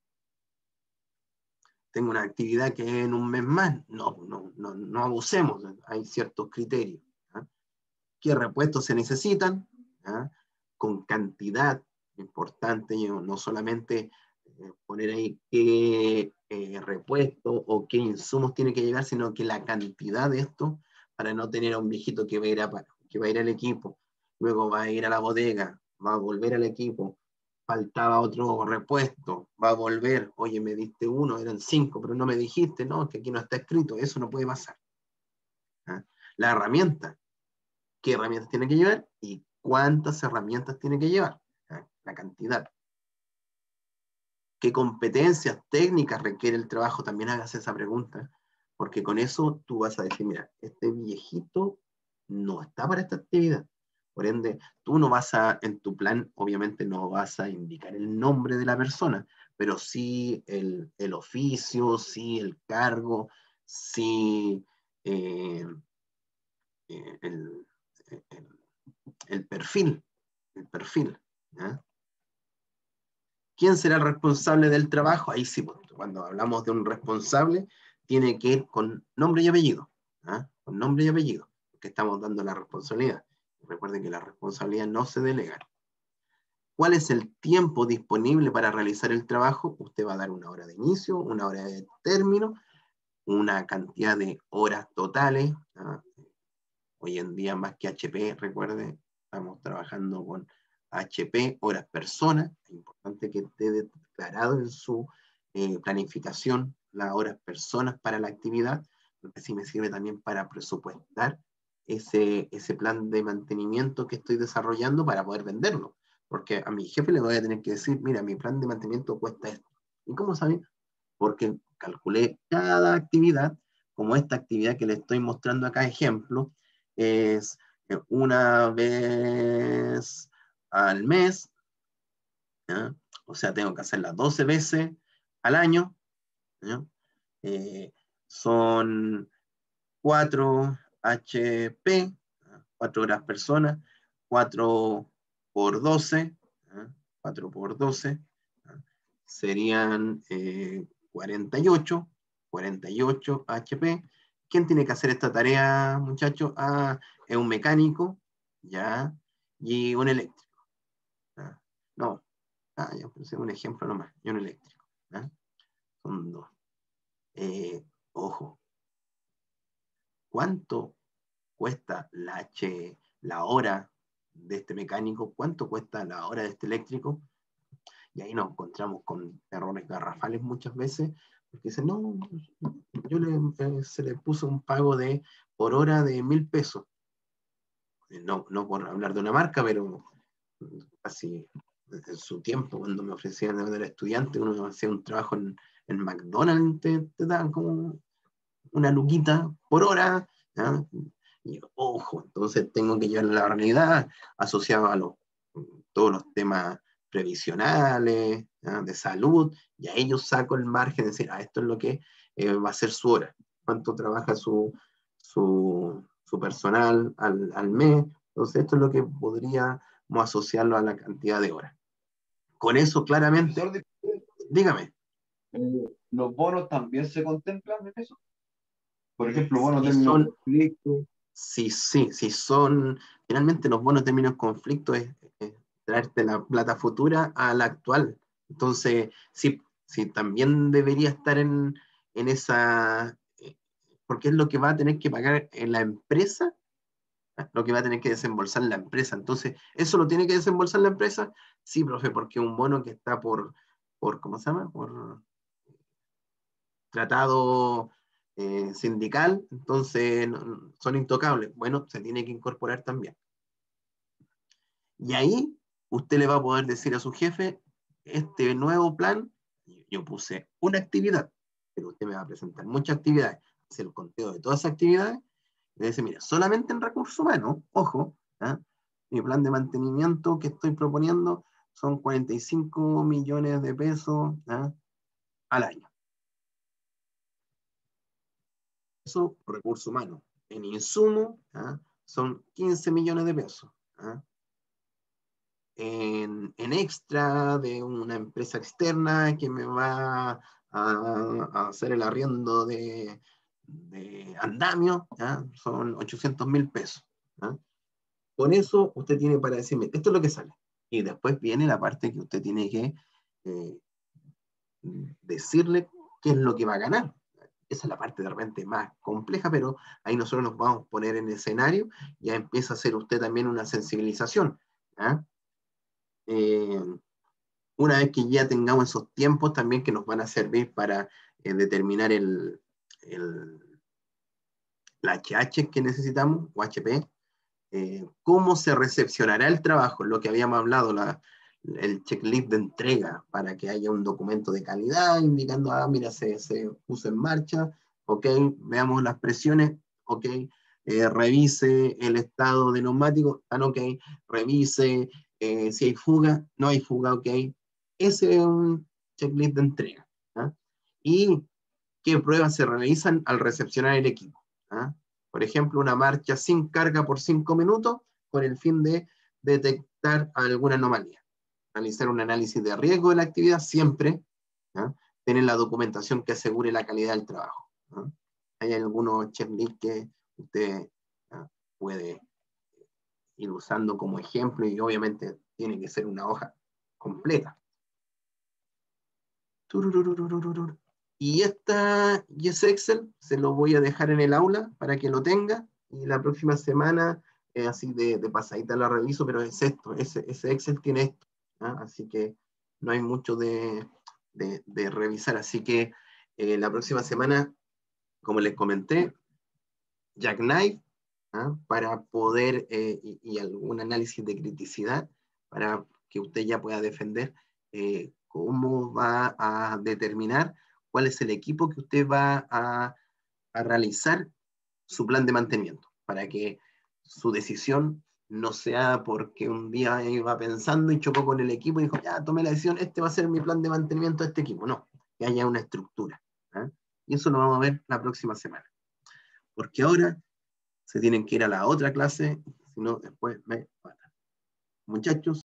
Tengo una actividad que es en un mes más. No, no, no, no abusemos, hay ciertos criterios. ¿Ah? ¿Qué repuestos se necesitan? ¿Ah? Con cantidad importante, no solamente eh, poner ahí qué eh, repuesto o qué insumos tiene que llegar, sino que la cantidad de esto, para no tener a un viejito que va a ir, a, que va a ir al equipo, luego va a ir a la bodega, va a volver al equipo, faltaba otro repuesto, va a volver, oye, me diste uno, eran cinco, pero no me dijiste, no, que aquí no está escrito, eso no puede pasar. ¿Ah? La herramienta, qué herramientas tiene que llevar y cuántas herramientas tiene que llevar, ¿ah? La cantidad. ¿Qué competencias técnicas requiere el trabajo? También hagas esa pregunta, porque con eso tú vas a decir, mira, este viejito no está para esta actividad. Por ende, tú no vas a, en tu plan, obviamente no vas a indicar el nombre de la persona, pero sí el, el oficio, sí el cargo, sí eh, eh, el, el, el perfil, el perfil. ¿Ya? ¿Quién será el responsable del trabajo? Ahí sí, cuando hablamos de un responsable, tiene que ir con nombre y apellido. ¿Ah? Con nombre y apellido, porque estamos dando la responsabilidad. Recuerden que la responsabilidad no se delega. ¿Cuál es el tiempo disponible para realizar el trabajo? Usted va a dar una hora de inicio, una hora de término, una cantidad de horas totales. ¿Ah? Hoy en día, más que H P, recuerde, estamos trabajando con H P, horas personas. Es importante que esté declarado en su eh, planificación las horas personas para la actividad, porque así me sirve también para presupuestar ese, ese plan de mantenimiento que estoy desarrollando para poder venderlo. Porque a mi jefe le voy a tener que decir, mira, mi plan de mantenimiento cuesta esto. ¿Y cómo saben? Porque calculé cada actividad, como esta actividad que le estoy mostrando acá, ejemplo, es una vez al mes, ¿ya? O sea, tengo que hacerla doce veces al año, ¿ya? Eh, son cuatro H P, cuatro horas personas, cuatro por doce, ¿ya? cuatro por doce, ¿ya? Serían eh, cuarenta y ocho, cuarenta y ocho H P. ¿Quién tiene que hacer esta tarea, muchachos? Ah, es un mecánico, ¿ya? Y un eléctrico. ¿Ya? No, ah, ya puse un ejemplo nomás, y un eléctrico. ¿Ya? Son dos. Eh, ojo, ¿cuánto cuesta la H, la hora de este mecánico? ¿Cuánto cuesta la hora de este eléctrico? Y ahí nos encontramos con errores garrafales muchas veces, porque dicen, no, yo le, eh, se le puso un pago de por hora de mil pesos. No, no por hablar de una marca, pero así en su tiempo, cuando me ofrecían cuando era estudiante, uno hacía un trabajo en, en McDonald's, te, te daban como una luquita por hora, ¿ya? Y ojo, entonces tengo que llevar la realidad asociada a los, todos los temas previsionales, ¿ya? De salud, y a ellos saco el margen de decir, ah, esto es lo que eh, va a ser su hora, cuánto trabaja su, su, su personal al, al mes, entonces esto es lo que podríamos asociarlo a la cantidad de horas. Con eso claramente, Profesor, dígame. eh, ¿los bonos también se contemplan en eso? Por ejemplo, bonos Si términos son, conflicto. sí, sí, sí son, finalmente los bonos términos conflicto es, es traerte la plata futura a la actual. Entonces, sí, sí también debería estar en, en esa, eh, porque es lo que va a tener que pagar en la empresa, lo que va a tener que desembolsar la empresa. Entonces, ¿eso lo tiene que desembolsar la empresa? Sí, profe, porque un bono que está por, por ¿cómo se llama? Por tratado eh, sindical, entonces no, son intocables. Bueno, se tiene que incorporar también. Y ahí usted le va a poder decir a su jefe, este nuevo plan, yo puse una actividad, pero usted me va a presentar muchas actividades, hacer el conteo de todas esas actividades, y dice, mira, solamente en recursos humanos, ojo, ¿eh? Mi plan de mantenimiento que estoy proponiendo son cuarenta y cinco millones de pesos, ¿ah?, al año. Eso, recurso humano. En insumo, ¿ah?, son quince millones de pesos. ¿Ah? En, en extra de una empresa externa que me va a, a hacer el arriendo de, de andamio, ¿ah?, son ochocientos mil pesos. ¿Ah? Con eso usted tiene para decirme, esto es lo que sale. Y después viene la parte que usted tiene que eh, decirle qué es lo que va a ganar. Esa es la parte de repente más compleja, pero ahí nosotros nos vamos a poner en escenario, ya empieza a hacer usted también una sensibilización. ¿Ah? Eh, una vez que ya tengamos esos tiempos también que nos van a servir para eh, determinar el, el, la H H que necesitamos, o H P, eh, cómo se recepcionará el trabajo, lo que habíamos hablado, la, el checklist de entrega, para que haya un documento de calidad indicando, ah, mira, se, se puso en marcha, ok, veamos las presiones, ok, eh, revise el estado de neumático, ah, ok, revise eh, si hay fuga, no hay fuga, ok. Ese es un checklist de entrega. ¿Ah? Y qué pruebas se realizan al recepcionar el equipo. ¿Ah? Por ejemplo, una marcha sin carga por cinco minutos con el fin de detectar alguna anomalía. Realizar un análisis de riesgo de la actividad siempre. ¿Ah? Tener la documentación que asegure la calidad del trabajo. ¿Ah? Hay algunos checklists que usted ¿ah?, puede ir usando como ejemplo y obviamente tiene que ser una hoja completa. Y, esta, y ese Excel se lo voy a dejar en el aula para que lo tenga y la próxima semana, eh, así de, de pasadita la reviso, pero es esto, ese, ese Excel tiene esto. ¿Ah? Así que no hay mucho de, de, de revisar. Así que eh, la próxima semana, como les comenté, Jackknife, ¿ah?, para poder, eh, y, y algún análisis de criticidad, para que usted ya pueda defender eh, cómo va a determinar cuál es el equipo que usted va a, a realizar su plan de mantenimiento, para que su decisión no sea porque un día iba pensando y chocó con el equipo y dijo, ya, tomé la decisión, este va a ser mi plan de mantenimiento de este equipo. No, que haya una estructura. ¿Ah? Y eso lo vamos a ver la próxima semana. Porque ahora se tienen que ir a la otra clase, si no después me matan. Muchachos.